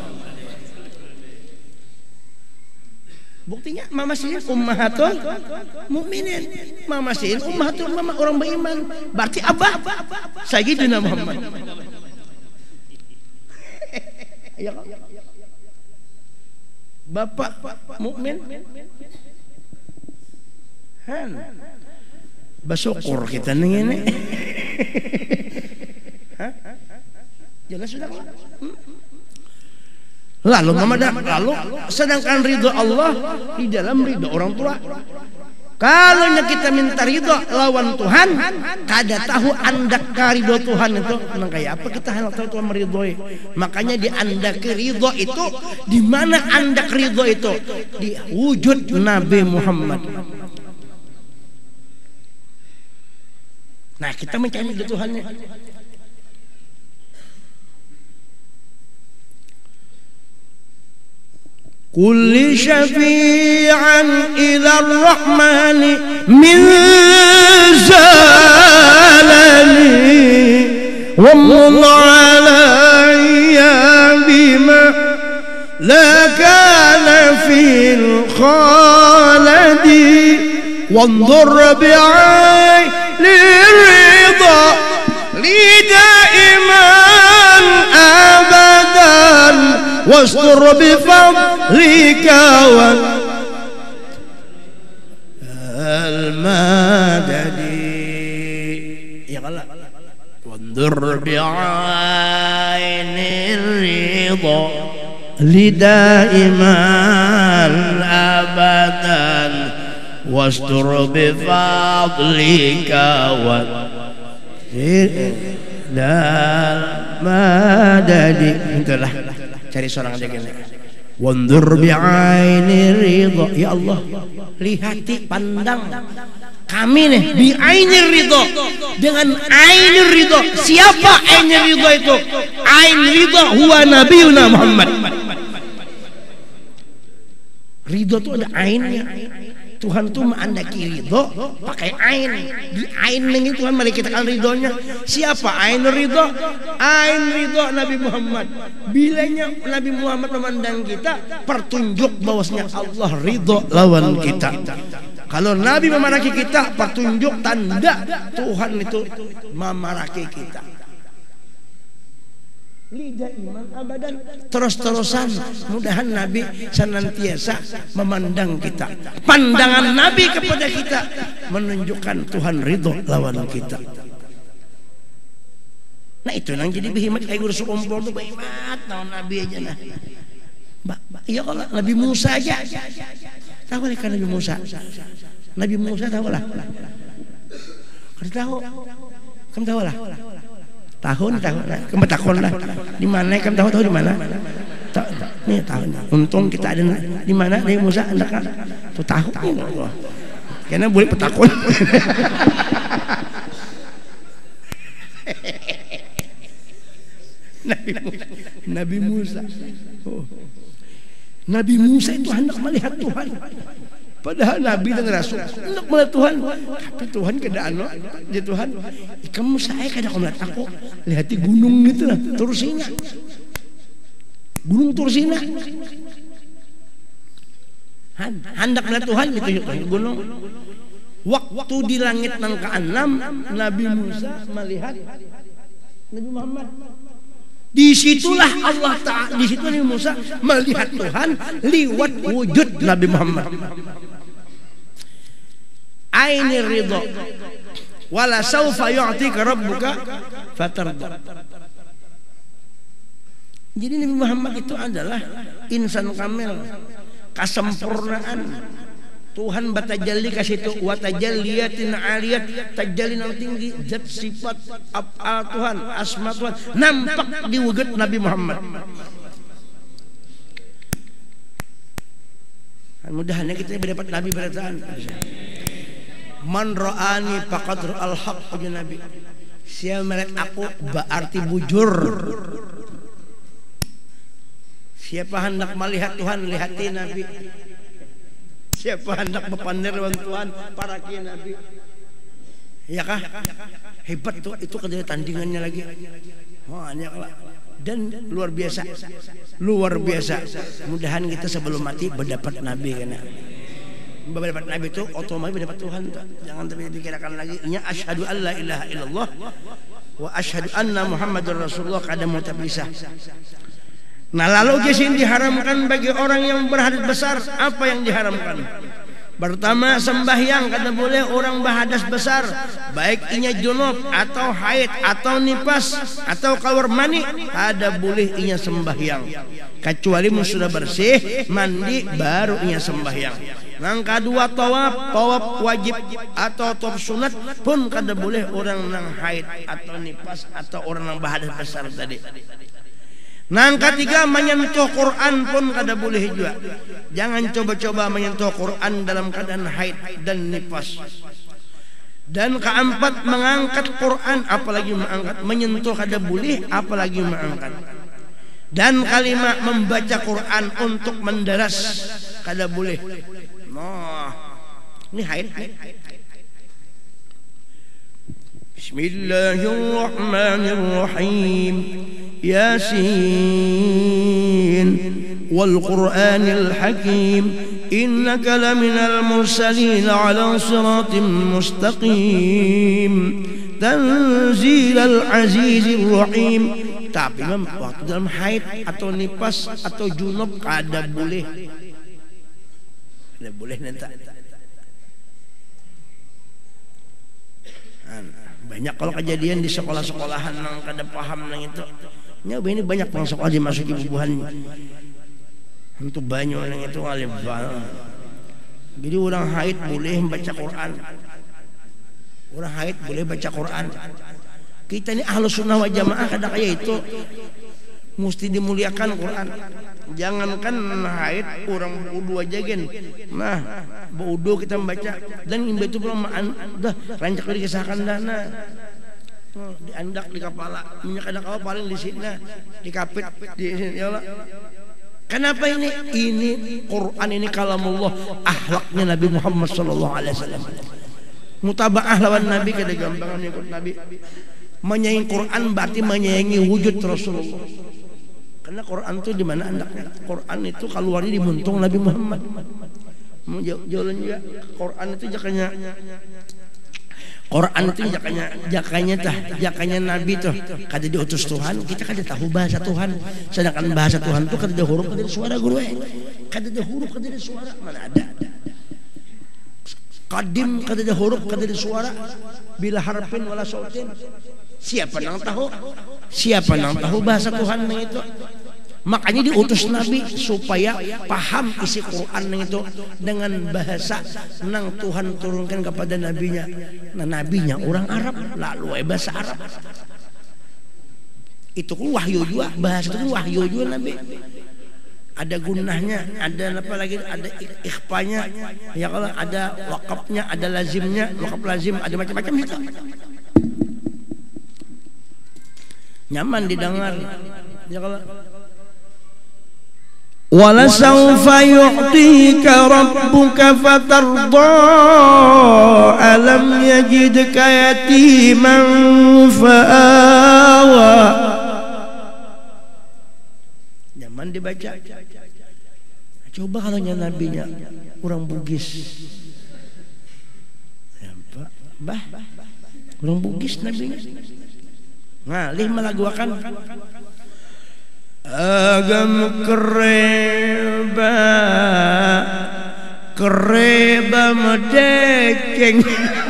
Buktinya Mama Sin ummahatul mukminin. Mama Sin ummahatul mama orang beriman. Berarti abah Sayyidina Muhammad. Ya, Bapak mukmin. Han. Bersyukur kita nih ini. Hah? Jelas sudah. Lalu lalu sedangkan ridho Allah di dalam ridho orang tua. Kalau kita minta ridho lawan Tuhan, kada tahu andak ridho Tuhan itu nang kayak apa kita hendak tahu Tuhan meridhoi. Makanya di andak ridho itu di mana andak ridho itu di wujud Nabi Muhammad. Nah, kita mencari ridho Tuhannya. Kulli syafi'an ila ar-rahmani min zalani wa mun alayya bima la kana fil khaladi wanzur bi'ayni ridha li daiman abadan wastur bifadlika wal madadi. Ya Allah. Wandur bi'ainir ridha lidaiman abadan wastur bifadlika wal madadi. Itulah cari seorang aja gini. Wandur bi'aini ridha. Ya Allah, lihati, pandang kami nih bi'aini ridha, dengan aini ridha. Siapa aini ridha itu? Aini ridha huwa nabiyuna Muhammad. Ridha itu ada ainnya. Tuhan tuh mengandaki ridho pakai ain. Di ain ini Tuhan melikitkan ridhonya. Siapa ain ridho? Ain ridho Nabi Muhammad. Bilanya Nabi Muhammad memandang kita, pertunjuk bahwasanya Allah ridho lawan kita. Kalau Nabi memaraki kita, pertunjuk tanda Tuhan itu memaraki kita. Lidah iman abadan, terus-terusan. Mudahan Nabi senantiasa memandang kita. Pandangan Nabi kepada kita menunjukkan Tuhan ridho lawan kita. Nah itu yang jadi behemat kayak guru sekumpul tuh behemat. Tahun Nabi aja nah. Iya kalau Nabi Musa aja. Tahu lah kan Nabi Musa. Nabi Musa tahu lah. Kamu tahu? Kamu tahu lah. Tahun kamu tahun lah di mana kamu tahu di mana nih tahun untung kita ada di mana di Musa anda kan tuh tahu karena boleh petakun. Nabi Musa Nabi Musa itu hendak melihat Tuhan. Padahal Nabi dan Rasul untuk melihat Tuhan, tapi Tuhan keadaan lo, ya Tuhan, kamu saya kadang melihat aku, lihat di gunung gitu lah, Tursina, gunung Tursina, hendak melihat Tuhan gitu gunung. Waktu di langit yang ke-6 Nabi Musa melihat Nabi Muhammad. Disitulah Allah Ta'ala, disitu Nabi Musa melihat Tuhan liwat wujud Nabi Muhammad. Aini ridha wala saufa yu'tika rabbuka fatarda. Jadi Nabi Muhammad itu adalah insan kamil, kesempurnaan. Tuhan batajalli ka situ wa tajalliyatin aliyat, tajalli nang tinggi, zat sifat af'al Tuhan, asma Tuhan nampak di wujud Nabi Muhammad. Mudah-mudahan kita mendapat Nabi berataan. Man ra'ani faqad ra'al haqq, Nabi. Siapa melihat aku berarti bujur. Siapa hendak melihat Tuhan, lihati Nabi. Siapa hendak berpander dengan Tuhan, para kiai Nabi. Ya kah? Hebat tuh, itu kedua tandingannya lagi. Banyak lah. Dan luar biasa. Luar biasa. Mudahan kita sebelum mati berdapat Nabi karena berdapat Nabi itu otomatis berdapat Tuhan. Jangan terpikirkan lagi. Nya asyhadu an la ilaha illallah wa asyhadu anna Muhammadar Rasulullah kada mau terpisah. Nah lalu yang diharamkan bagi orang yang berhadas besar, apa yang diharamkan? Pertama sembahyang kada boleh orang berhadas besar, baik inya junub atau haid atau nipas atau keluar mani, kada boleh inya sembahyang. Kecuali sudah bersih mandi baru inya sembahyang. Yang kedua tawaf wajib atau tawaf sunat pun kada boleh orang nang haid atau nipas atau orang nang berhadas besar tadi. Nang ketiga menyentuh Quran pun kada boleh juga. Jangan coba-coba menyentuh Quran dalam keadaan haid dan nifas. Dan keempat mengangkat Quran, apalagi mengangkat, menyentuh kada boleh, apalagi mengangkat. Dan kalimat membaca Quran untuk menderas kada boleh. Nah, ini haid. Bismillahirrahmanirrahim. Yasin wal Qur'anil Hakim innaka laminal mursalin ala siratim mustaqim tanzilal azizir rahim. Tapi waktu dalam haid atau nifas atau junub kada boleh. Kada boleh nanti. Banyak kalau kejadian di sekolah-sekolahan yang kada paham nang itu. Nyoba ini banyak yang sekolah dimasuki bubuhan untuk banyak yang itu alim banget. Jadi orang haid boleh baca Quran, orang haid boleh baca Quran. Kita ini Ahlus Sunnah wal Jamaah kada kayak itu, mesti dimuliakan Quran. Jangankan haid orang wudu aja gen. Nah, wudu kita membaca dan itu belum dah rancak dikisahkan dana. Diandak di kepala, minyak ada kau paling di sini, dikapit di sini, ya Allah. Kenapa ini? Ini Quran ini kalamullah, akhlaknya Nabi Muhammad sallallahu alaihi wasallam. Mutabaah lawan Nabi kada gampangan ikut Nabi. Menyayangi Quran berarti menyayangi wujud Rasulullah. Karena Quran itu di mana andaknya? Quran itu keluarnya di muntung Nabi Muhammad. Jalan juga Quran itu Quran itu jakanya Nabi tuh kada diutus Tuhan, kita kada tahu bahasa Tuhan. Sedangkan bahasa Tuhan tuh kada ada huruf, kada ada suara guru. Kada ada huruf, kada ada suara, mana ada. Qadim kada ada huruf, kada ada suara. Bila harfin wala sautin. Siapa nang tahu? Siapa nang tahu bahasa Tuhan nang itu? Makanya diutus Nabi supaya paham isi Quran itu dengan bahasa nang Tuhan turunkan kepada nabinya. Nah nabinya orang Arab, lalu bahasa Arab. Itu kan wahyu juga, bahasa itu wahyu juga Nabi. Ada gunahnya, ada apa lagi? Ada ikhfanya, ya kalau ada wakafnya, ada lazimnya, wakaf lazim, ada macam-macam itu. Nyaman didengar, ya kalau. وَلَسَوْفَ يُعْطِيكَ رَبُّكَ فَتَرْضَى أَلَمْ يَجِدْكَ يَتِيمًا فَآوَى. Nyaman dibaca. Coba kalau nabinya orang Bugis. Ya, bah, orang Bugis nabinya. Ngalih melaguakan agam kereba medekeng.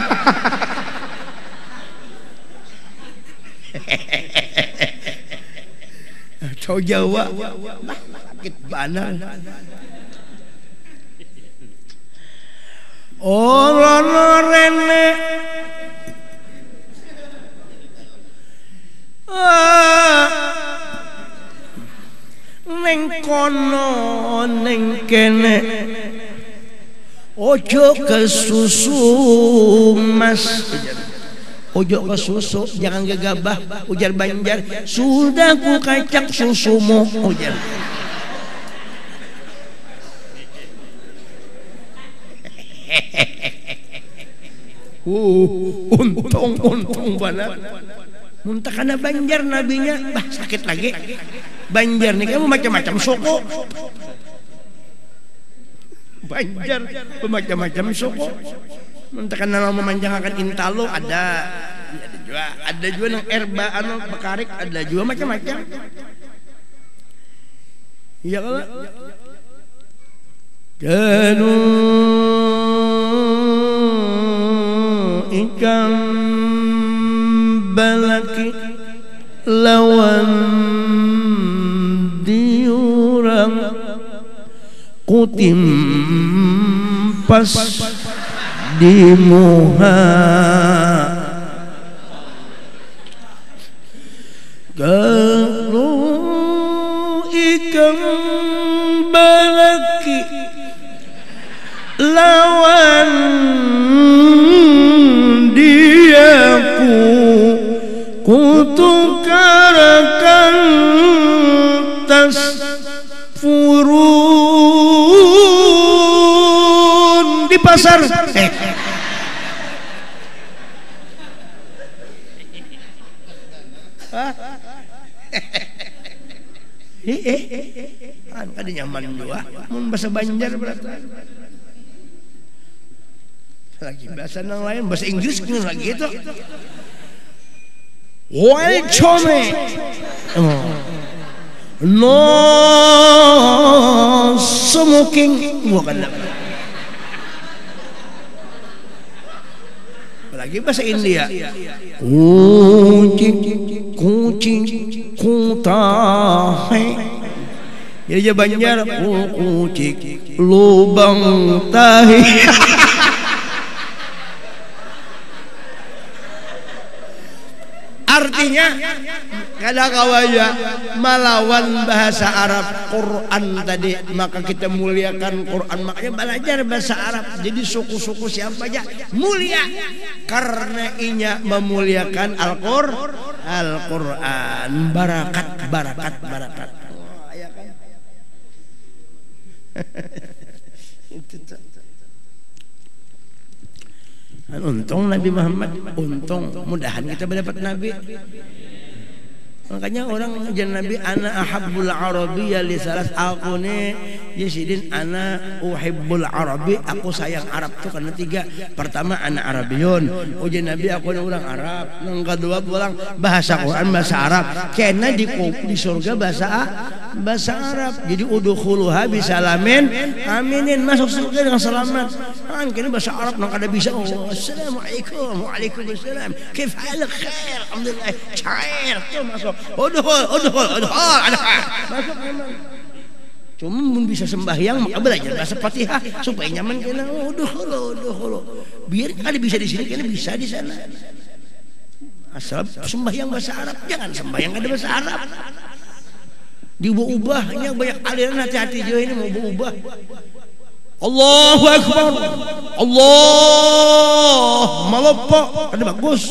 Cau Jawa sakit banget. Orono rene neng kono neng kene ojo kesusu mas, ojo kesusu jangan gegabah ujar Banjar, sudah ku kacak susumu ujar. Untung banget muntah karena Banjar nabinya bah sakit lagi. Banjar nih kamu macam-macam suku. Banjar bermacam-macam suku. Muntah karena memanjangkan intalo ada juga nang erba anu bekarik ada juga macam-macam. Iya kalau kanu ikan balaki lawan diurang kutimpas di muha kalau ikan balaki lawan diaku kutukarakan tas furun di pasar kan ada nyaman juga mun bahasa Banjar berarti lagi bahasa yang lain bahasa Inggris kan lagi itu welcome no smoking bukan lagi bahasa India kucing kutahe jadi Banjar kucing lubang tahi. Artinya kada kawaja melawan bahasa Arab Quran tadi, maka kita muliakan Quran, makanya belajar bahasa Arab. Jadi suku-suku siapa aja mulia karena inya memuliakan Al-Quran. Barakat. Untung Nabi Muhammad, untung mudahan kita mendapat Nabi. Makanya orang jan Nabi ana ahabbul arabiyya li salas, aku nih Yesidin ana uhibbul arabi, aku sayang Arab tuh karena tiga. Pertama ana Arabiyun, ujian Nabi aku orang Arab. Yang kedua pulang bahasa Quran bahasa Arab, karena di surga bahasa Arab. Jadi udkhuluha bisalamin aminin, masuk surga dengan selamat. Kan kini bahasa Arab nang kada bisa. Assalamualaikum, waalaikumsalam. Kif halak khair, alhamdulillah. Cair tuh masuk. Udkhul. Masuk aman. Cuma mun bisa sembahyang maka belajar bahasa Fatihah supaya nyaman kena. Udkhul. Biar kada bisa di sini kena bisa di sana. Asal sembahyang bahasa Arab, jangan sembahyang kada bahasa Arab. Diubah-ubahnya banyak aliran, hati-hati juga ini mau berubah. Allahu Akbar, Allah malopok, ada bagus.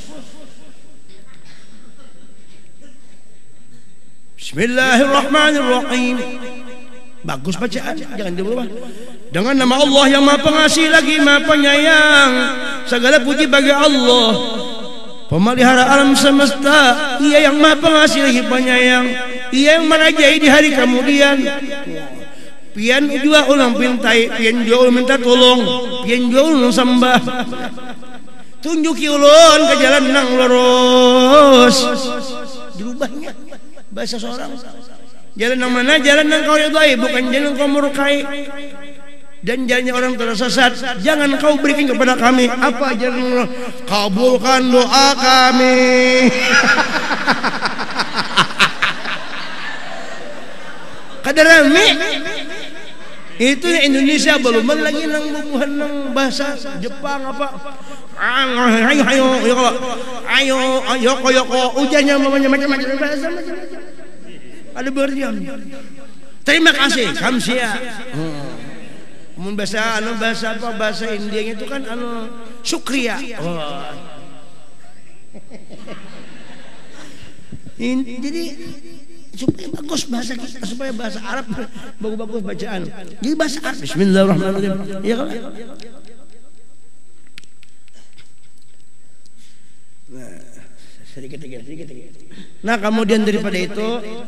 Bismillahirrahmanirrahim. Bagus bacaan, jangan diubah. Dengan nama Allah yang Maha Pengasih lagi Maha Penyayang. Segala puji bagi Allah, pemelihara alam semesta. Ia yang Maha Pengasih lagi Penyayang. Ia yang merajai di hari kemudian. Pian juga ulang pintai, pian juga ulang minta tolong, pian juga ulang sembah. Tunjuki ulun ke jalan nang lurus. Dirubahnya bahasa seorang. Jalan yang mana? Jalan yang kau ridhai, bukan jalan kau murkai. Dan jalannya orang tersesat jangan kau berikan kepada kami. Apa jalan? Kabulkan doa kami. Kadarami Itu Indonesia belum lagi nang bubuhan nang bahasa Jepang apa. Ayo yoko ujarnya macam-macam bahasa macam-macam. Ada berdiam. Terima kasih, kamsia. Mun bahasa apa bahasa India itu kan syukriya. Jadi supaya bagus bahasa kita, supaya bahasa Arab bagus-bagus bacaan. Jadi bahasa Arab Bismillahirrahmanirrahim. Ya kan? Sedikit. Nah, kemudian daripada itu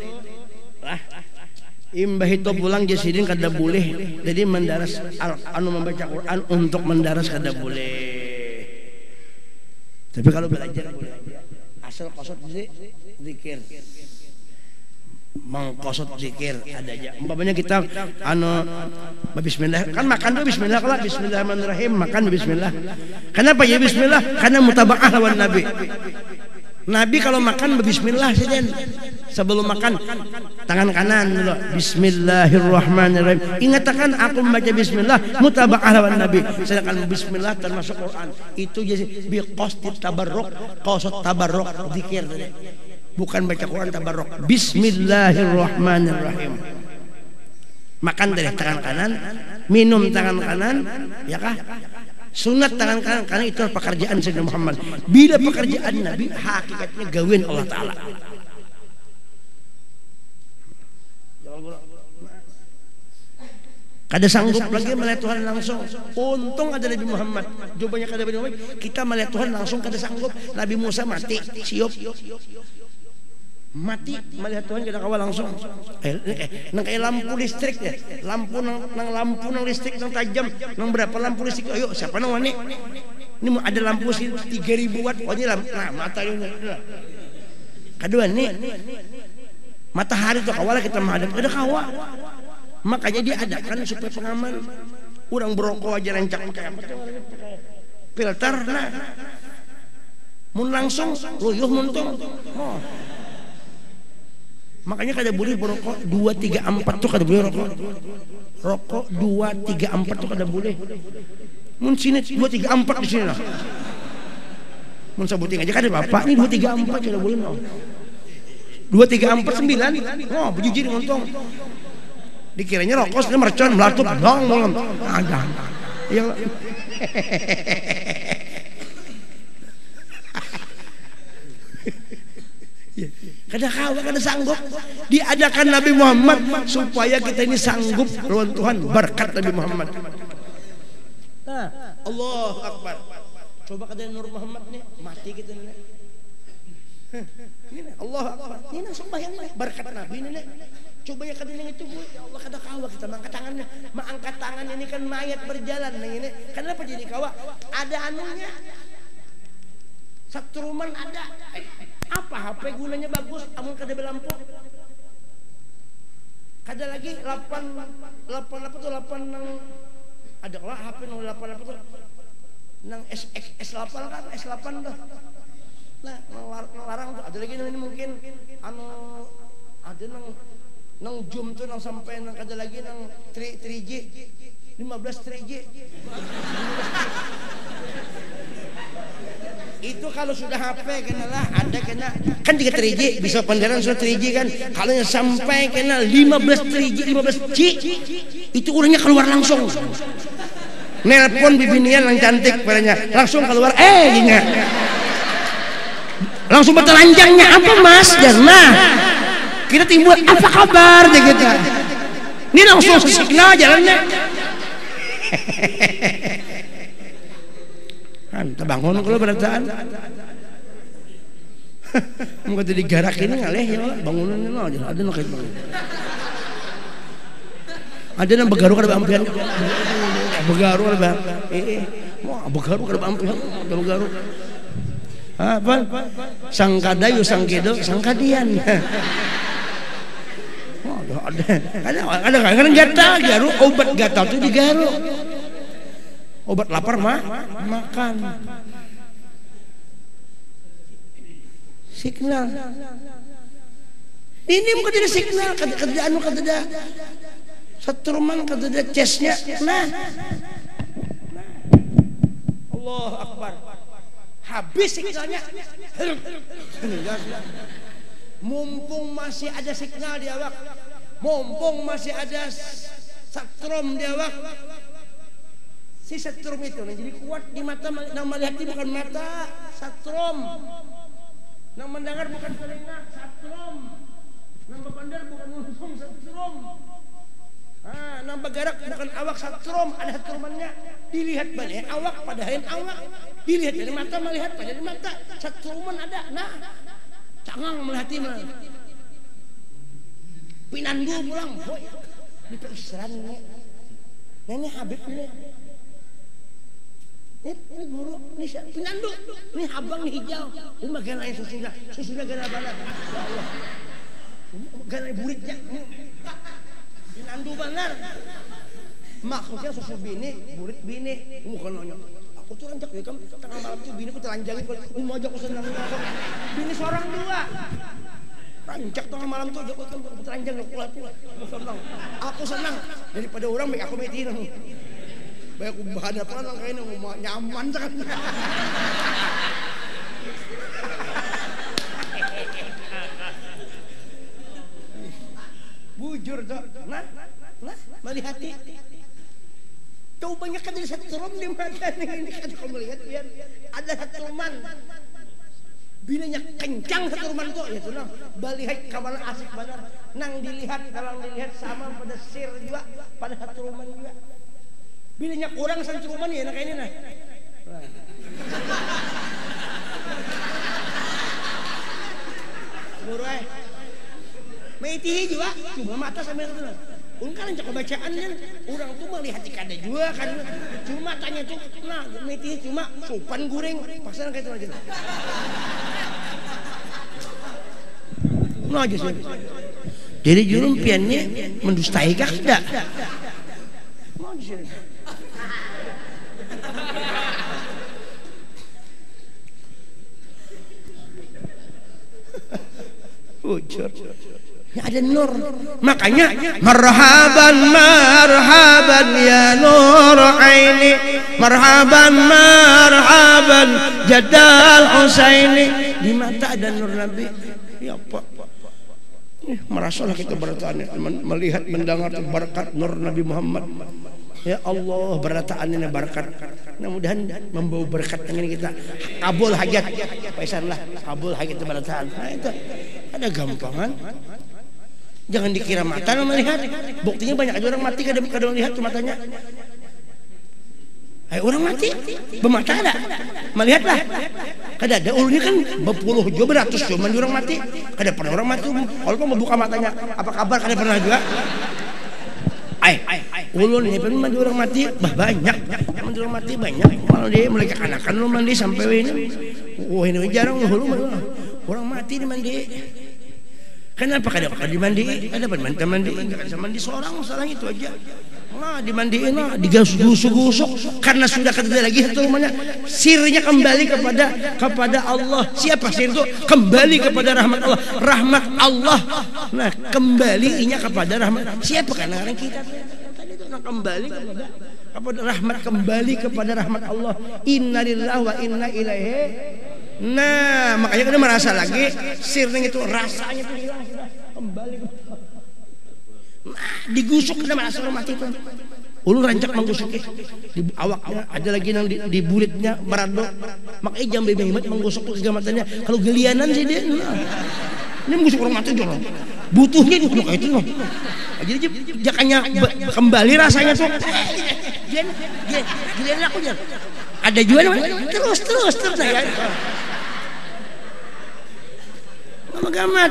imbah itu pulang jasidin kada boleh. Jadi mendaras membaca Quran untuk mendaras kada boleh. Tapi kalau belajar boleh aja. Asal kosot zikir. Mengkosot zikir ada aja. Umpamanya kita bismillah kan makan tuh bismillah, kalau bismillahirrahmanirrahim makan bismillah. Kenapa ya bismillah? Karena mutaba'ah lawan Nabi. Nabi kalau makan bismillah saja. Sebelum makan tangan kanan dulu bismillahirrahmanirrahim. Ingatkan aku membaca bismillah mutaba'ah lawan Nabi. Sedangkan bismillah termasuk Quran. Itu jadi biqasdi tabarruk, qasad tabarruk zikir tadi. Bukan baca Quran tabarruk. Bismillahirrahmanirrahim. Makan dari tangan kanan, minum tangan kanan, ya kah? Sunat tangan kanan karena itu pekerjaan Sayyidina Muhammad. Bila pekerjaan Nabi hakikatnya gawin Allah Ta'ala. Kada sanggup lagi melihat Tuhan langsung. Untung ada Nabi Muhammad. Jawabnya kada Nabi Muhammad, kita melihat Tuhan langsung kada sanggup. Nabi Musa mati, siup. Mati melihat Tuhan kada kawa langsung. Nang kayak lampu listrik ya. Lampu nang listrik nang tajam. Nang berapa lampu listrik? Ayo siapa nang wani? Ini ada lampu 3000 watt. Oh ini lampu. Nah, mata ini. Kedua nih. Matahari tuh kawala kita menghadap ada kawa. Makanya diadakan supaya pengaman. Orang berokok aja rancak pakai filter. Nah, mun langsung luyuh muntung. Oh. Makanya kada boleh berokok 2, 3, 4 tuh kada boleh rokok. Rokok 2, 3, 4 tuh kada boleh. Mun sini 2, 3, 4 di sini lah. Mun sebutin aja kada bapak nih 2, 3, 4 kada boleh no. 2, 3, 4, 9. Oh, bujujir untung. Dikiranya rokok sudah mercon melatuk dong malam. Ada. Yang kada kawa kada sanggup. Diadakan Nabi Muhammad supaya kita ini sanggup lawan Tuhan berkat Nabi Muhammad. Nah, Allahu Akbar. Coba kada Nur Muhammad nih mati kita nih. Ini Allahu Akbar. Ini langsung bayang berkat Nabi ini. Coba ya kadang itu bu, ya Allah kada kawa kita mengangkat tangannya, mengangkat tangan ini kan mayat berjalan ini. Kenapa jadi kawa? Ada anunya, satruman ada. Apa HP gunanya bagus? Amun kada belampu. Kada lagi 8 nang ada lah HP nang 8 tuh nang S8 kan S8 dah. Nah, larang tuh ada lagi ini mungkin ada nang zoom tuh nang sampai nang kada lagi nang 3G 15 3G itu kalau sudah HP kena lah ada kena kan 3G bisa penderan sudah 3G kan kalau sampai kena 15 3G 15G itu orangnya keluar langsung nelpon bibinian yang cantik padanya langsung keluar gini langsung bertelanjangnya apa mas nah kita timbul apa kabar deh kita ini langsung signal jalannya kan terbangun kalau berataan mau jadi garak ini ngaleh ya bangunannya no aja ada nak itu ada yang begaru kada bampian begaru kada mau begaru kada bampian begaru apa sangkadayu sangkedo sangkadian ada gatal garu obat gatal itu digaru obat lapar makan signal ini bukan jadi signal kerjaan kada Setruman kada ada cesnya. Nah. Allah Akbar. Habis signalnya. Mumpung masih ada signal di awak, mumpung masih ada setrum di awak, si setrum itu jadi kuat di mata. Yang melihat ini bukan mata, setrum. Yang mendengar bukan telinga, setrum. Yang berpandar bukan mumpung, setrum. Yang bergerak bukan awak, setrum. Ada setrumannya. Dilihat banyak awak, padahal awak. Dilihat dari mata, melihat pada dari mata. Setruman ada. Nah, cangang melihati mah. Pinandu pulang, boy. Di periseran ini. Ini Habib ini. Ini guru, ini pinandu. Ini abang nih hijau. Umah gana susunya. Susunya gana balat. Ya Allah. Gana buritnya. Pinandu benar. Maksudnya susu bini, burit bini. Bukan nanya. Aku tuh rancak ya, kamu tengah malam tuh bini aku telanjangin. Mau aja aku senang. Bini seorang dua. Rancak tengah malam tuh aku telanjang. Aku senang. Daripada orang baik aku metin. Baik aku berhadapan orang kayaknya mau nyaman kan. Bujur tuh. Nah, melihati. Kau banyak kan dari setrum di mana ini kan kau melihat biar ada setruman. Binanya kencang setruman tuh ya tuh nah. Balihat kawan asik benar. Nang dilihat kalau dilihat sama pada sir juga pada setruman juga. Binanya kurang setruman ya nak ini nah. Guru meitihi juga cuma mata sampai itu nah. Kan cek bacaannya orang tuh melihat kada juga kan cuma tanya tuh nah meti cuma supan goreng pasaran kayak itu aja nah aja sih jadi jurumpiannya mendustai kah tidak mau di sini bocor. Ya ada nur. Makanya marhaban marhaban ya nur aini, marhaban marhaban jadal Husaini. Di mata ada nur Nabi. Ya Pak. Merasalah kita bertahan melihat mendengar berkat nur Nabi Muhammad. Ya Allah berataan ini berkat. Mudah-mudahan membawa berkat dengan kita. Kabul hajat. Paisanlah kabul hajat berataan. Nah itu ada gampangan. Jangan dikira mata melihat. Buktinya banyak aja orang mati kadang melihat matanya. Orang mati bermata ada. Melihatlah. Kada ada ulunnya kan berpuluh juga beratus cuma orang mati. Kada pernah orang mati. Kalau kamu membuka matanya, apa kabar kada pernah juga? Ulun ini pun mandi orang mati banyak. Mandi orang mati banyak. Kalau dia mereka kanakan lu mandi sampai ini. Wah ini jarang hulu orang mati di mandi. Kenapa kada dimandi? Ada mandi enggak bisa mandi seorang masalah itu aja. Nah dimandiin lah, digusuk-gusuk karena sudah kada lagi satu rumahnya. Sirnya kembali kepada Allah. Siapa sir itu? Kembali kepada rahmat Allah. Rahmat Allah. Nah kembalinya kepada rahmat. Siapa kadang-kadang kita tadi itu kembali kepada rahmat, kembali kepada rahmat Allah. Inna lillahi wa inna ilaihi. Nah makanya kita merasa lagi sirnya itu rasanya itu hilang sudah kembali digusuk kita merasa mati itu ulun rancak menggusuknya di awaknya ada lagi yang di bulitnya merado makanya jam bebehimat menggusuk ke matanya kalau gelianan sih dia ini menggusuk orang mati jorong butuhnya itu kayak itu jadi jakanya kembali rasanya tuh giliran aku aja ada juga terus saya Mama gamat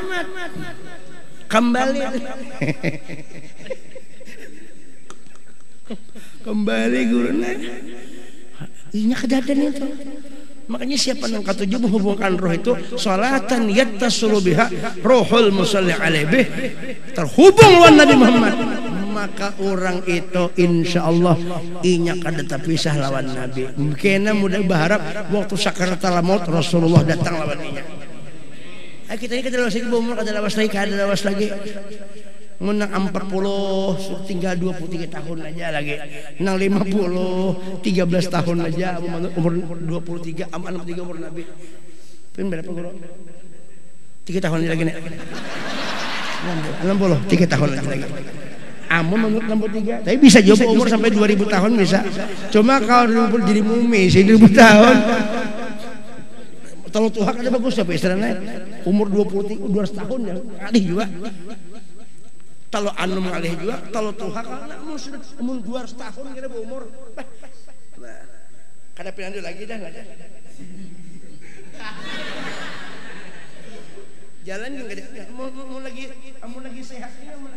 kembali gurunya inya kedadan itu makanya siapa yang ketujuh menghubungkan roh itu salatan yattasulu biha rohul musalli alaihi terhubung dengan Nabi Muhammad maka orang itu insyaallah inya kada terpisah lawan Nabi kena mudah berharap waktu sakaratul maut Rasulullah datang lawan inya kita ini kada lawas lagi bomor kada lawas lagi menang 40 tinggal 23 tahun aja lagi. Nang 50 13 tahun aja umur 23 am 63 umur Nabi. Pin berapa guru? 3 tahun lagi nih. 60 3 tahun lagi. Amun menurut 63. Tapi bisa juga umur sampai 2000 tahun bisa. Cuma kalau jadi mumi 1000 tahun. Kalau Tuhan ada bagus apa istilahnya? Umur 23 200 tahun ya. Alih juga. Kalau anu mengalih juga, kalau Tuhan karena umur 200 tahun kira umur. Nah, kada pindah lagi dah enggak ada. Jalan enggak ada. Mau lagi sehatnya mau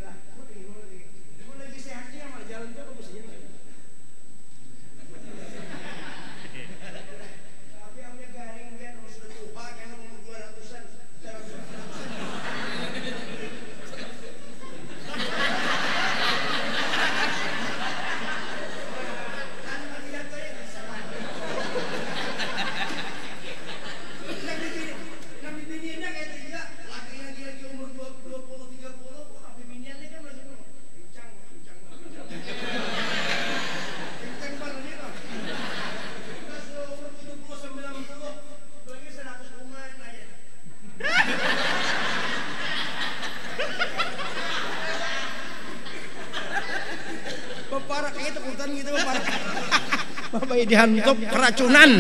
lagi sehatnya mah jalan tuh bagus aja. Tapi amnya garing kan sudah tua kan umur 200-an. Parah kayak takutan gitu parah. Bapak dihantuk keracunan.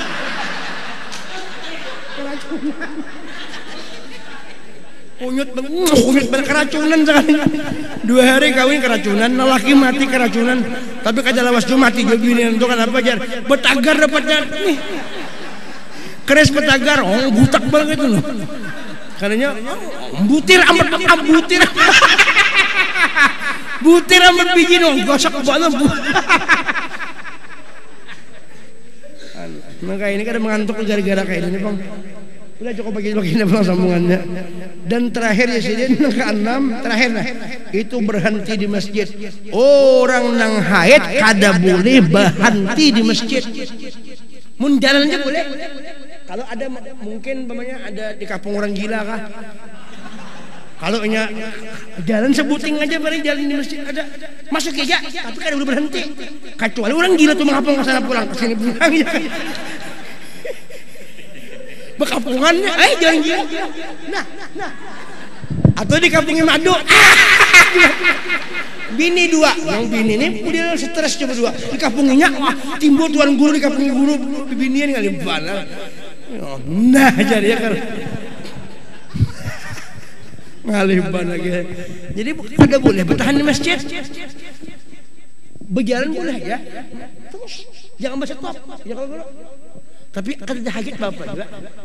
Kunyut keracunan sekali. 2 hari kawin keracunan, lelaki mati keracunan. Tapi kada lawas tuh mati begini itu kan apa jar? Betagar dapatnya nih. Keres betagar, butak banget itu loh. Karena butir amat butir. Butir amat biji dong, gosok banget bu. Maka ini kan mengantuk gara-gara kayak ini bang. Udah cukup bagi-bagi bang sambungannya. Dan terakhir ya sih ke-6 terakhir nah itu berhenti di masjid. Orang nang haid kada boleh berhenti di masjid. Mun jalan aja boleh. Kalau ada mungkin namanya ada di kampung orang gila kah? Kalau nya jalan sebuting aja bareng jalan di masjid ada masuk aja tapi kan udah berhenti kecuali orang gila tuh mengapa nggak sana pulang kesini pulang ya bekampungannya jalan gila nah atau di kampungnya Madu bini 2 yang bini ini udah stres coba 2 di kampungnya wah timbul tuan guru di kampungnya guru binian kali bana nah jadi ya kan ngaliban lagi. Jadi kada boleh bertahan di masjid. Berjalan boleh ya. Terus jangan berstop. Tapi kada hajat bapak juga.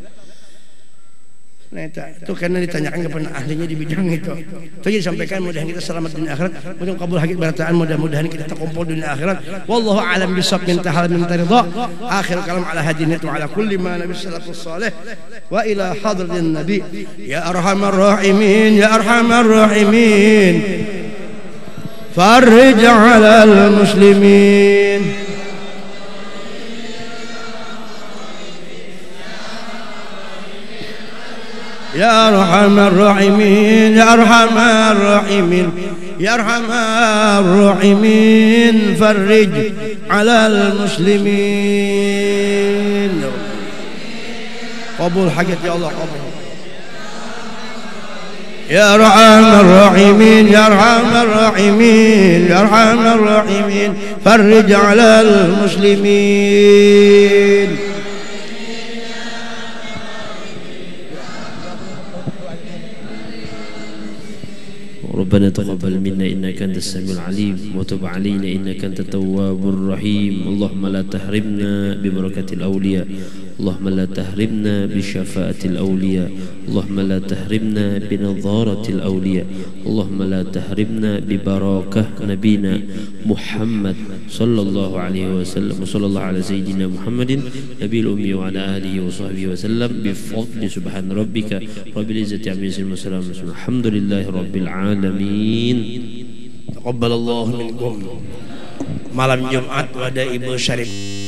Nah itu karena ditanyakan kepada ahlinya di bidang itu. Itu jadi sampaikan mudah-mudahan kita selamat dunia akhirat, mudah-mudahan kabul hajat berataan, mudah-mudahan kita terkumpul dunia akhirat. Wallahu a'lam bishawab min tahal min ridha. Akhir kalam ala hadinatu ala kulli ma nabi sallallahu salih wa ila hadratin nabi ya arhamar rahimin ya arhamar rahimin farij 'alal muslimin. يا أرحم الراحمين يا أرحم الراحمين يا أرحم الراحمين فرج على المسلمين. قبول حاجة يا الله قبول. يا أرحم الراحمين يا أرحم الراحمين يا أرحم الراحمين فرج على المسلمين. ربنا تقبل منا إنك أنت السميع العليم وتب علينا إنك أنت التواب الرحيم. اللهم لا تحرمنا ببركة الأولياء، اللهم لا تحرمنا بشفاعة الأولياء، اللهم لا تحرمنا بنظارة الأولياء، اللهم لا تحرمنا ببركة نبينا محمد صلى الله عليه وسلم وصلى الله على سيدنا محمد نبي الأمي وعلى آله وصحبه وسلم بفضل سبحان ربك رب العزة عما يصفون وسلام الحمد لله رب العالمين. Taqabbalallahu minkum. Malam Jumat wadah Ibu Syarif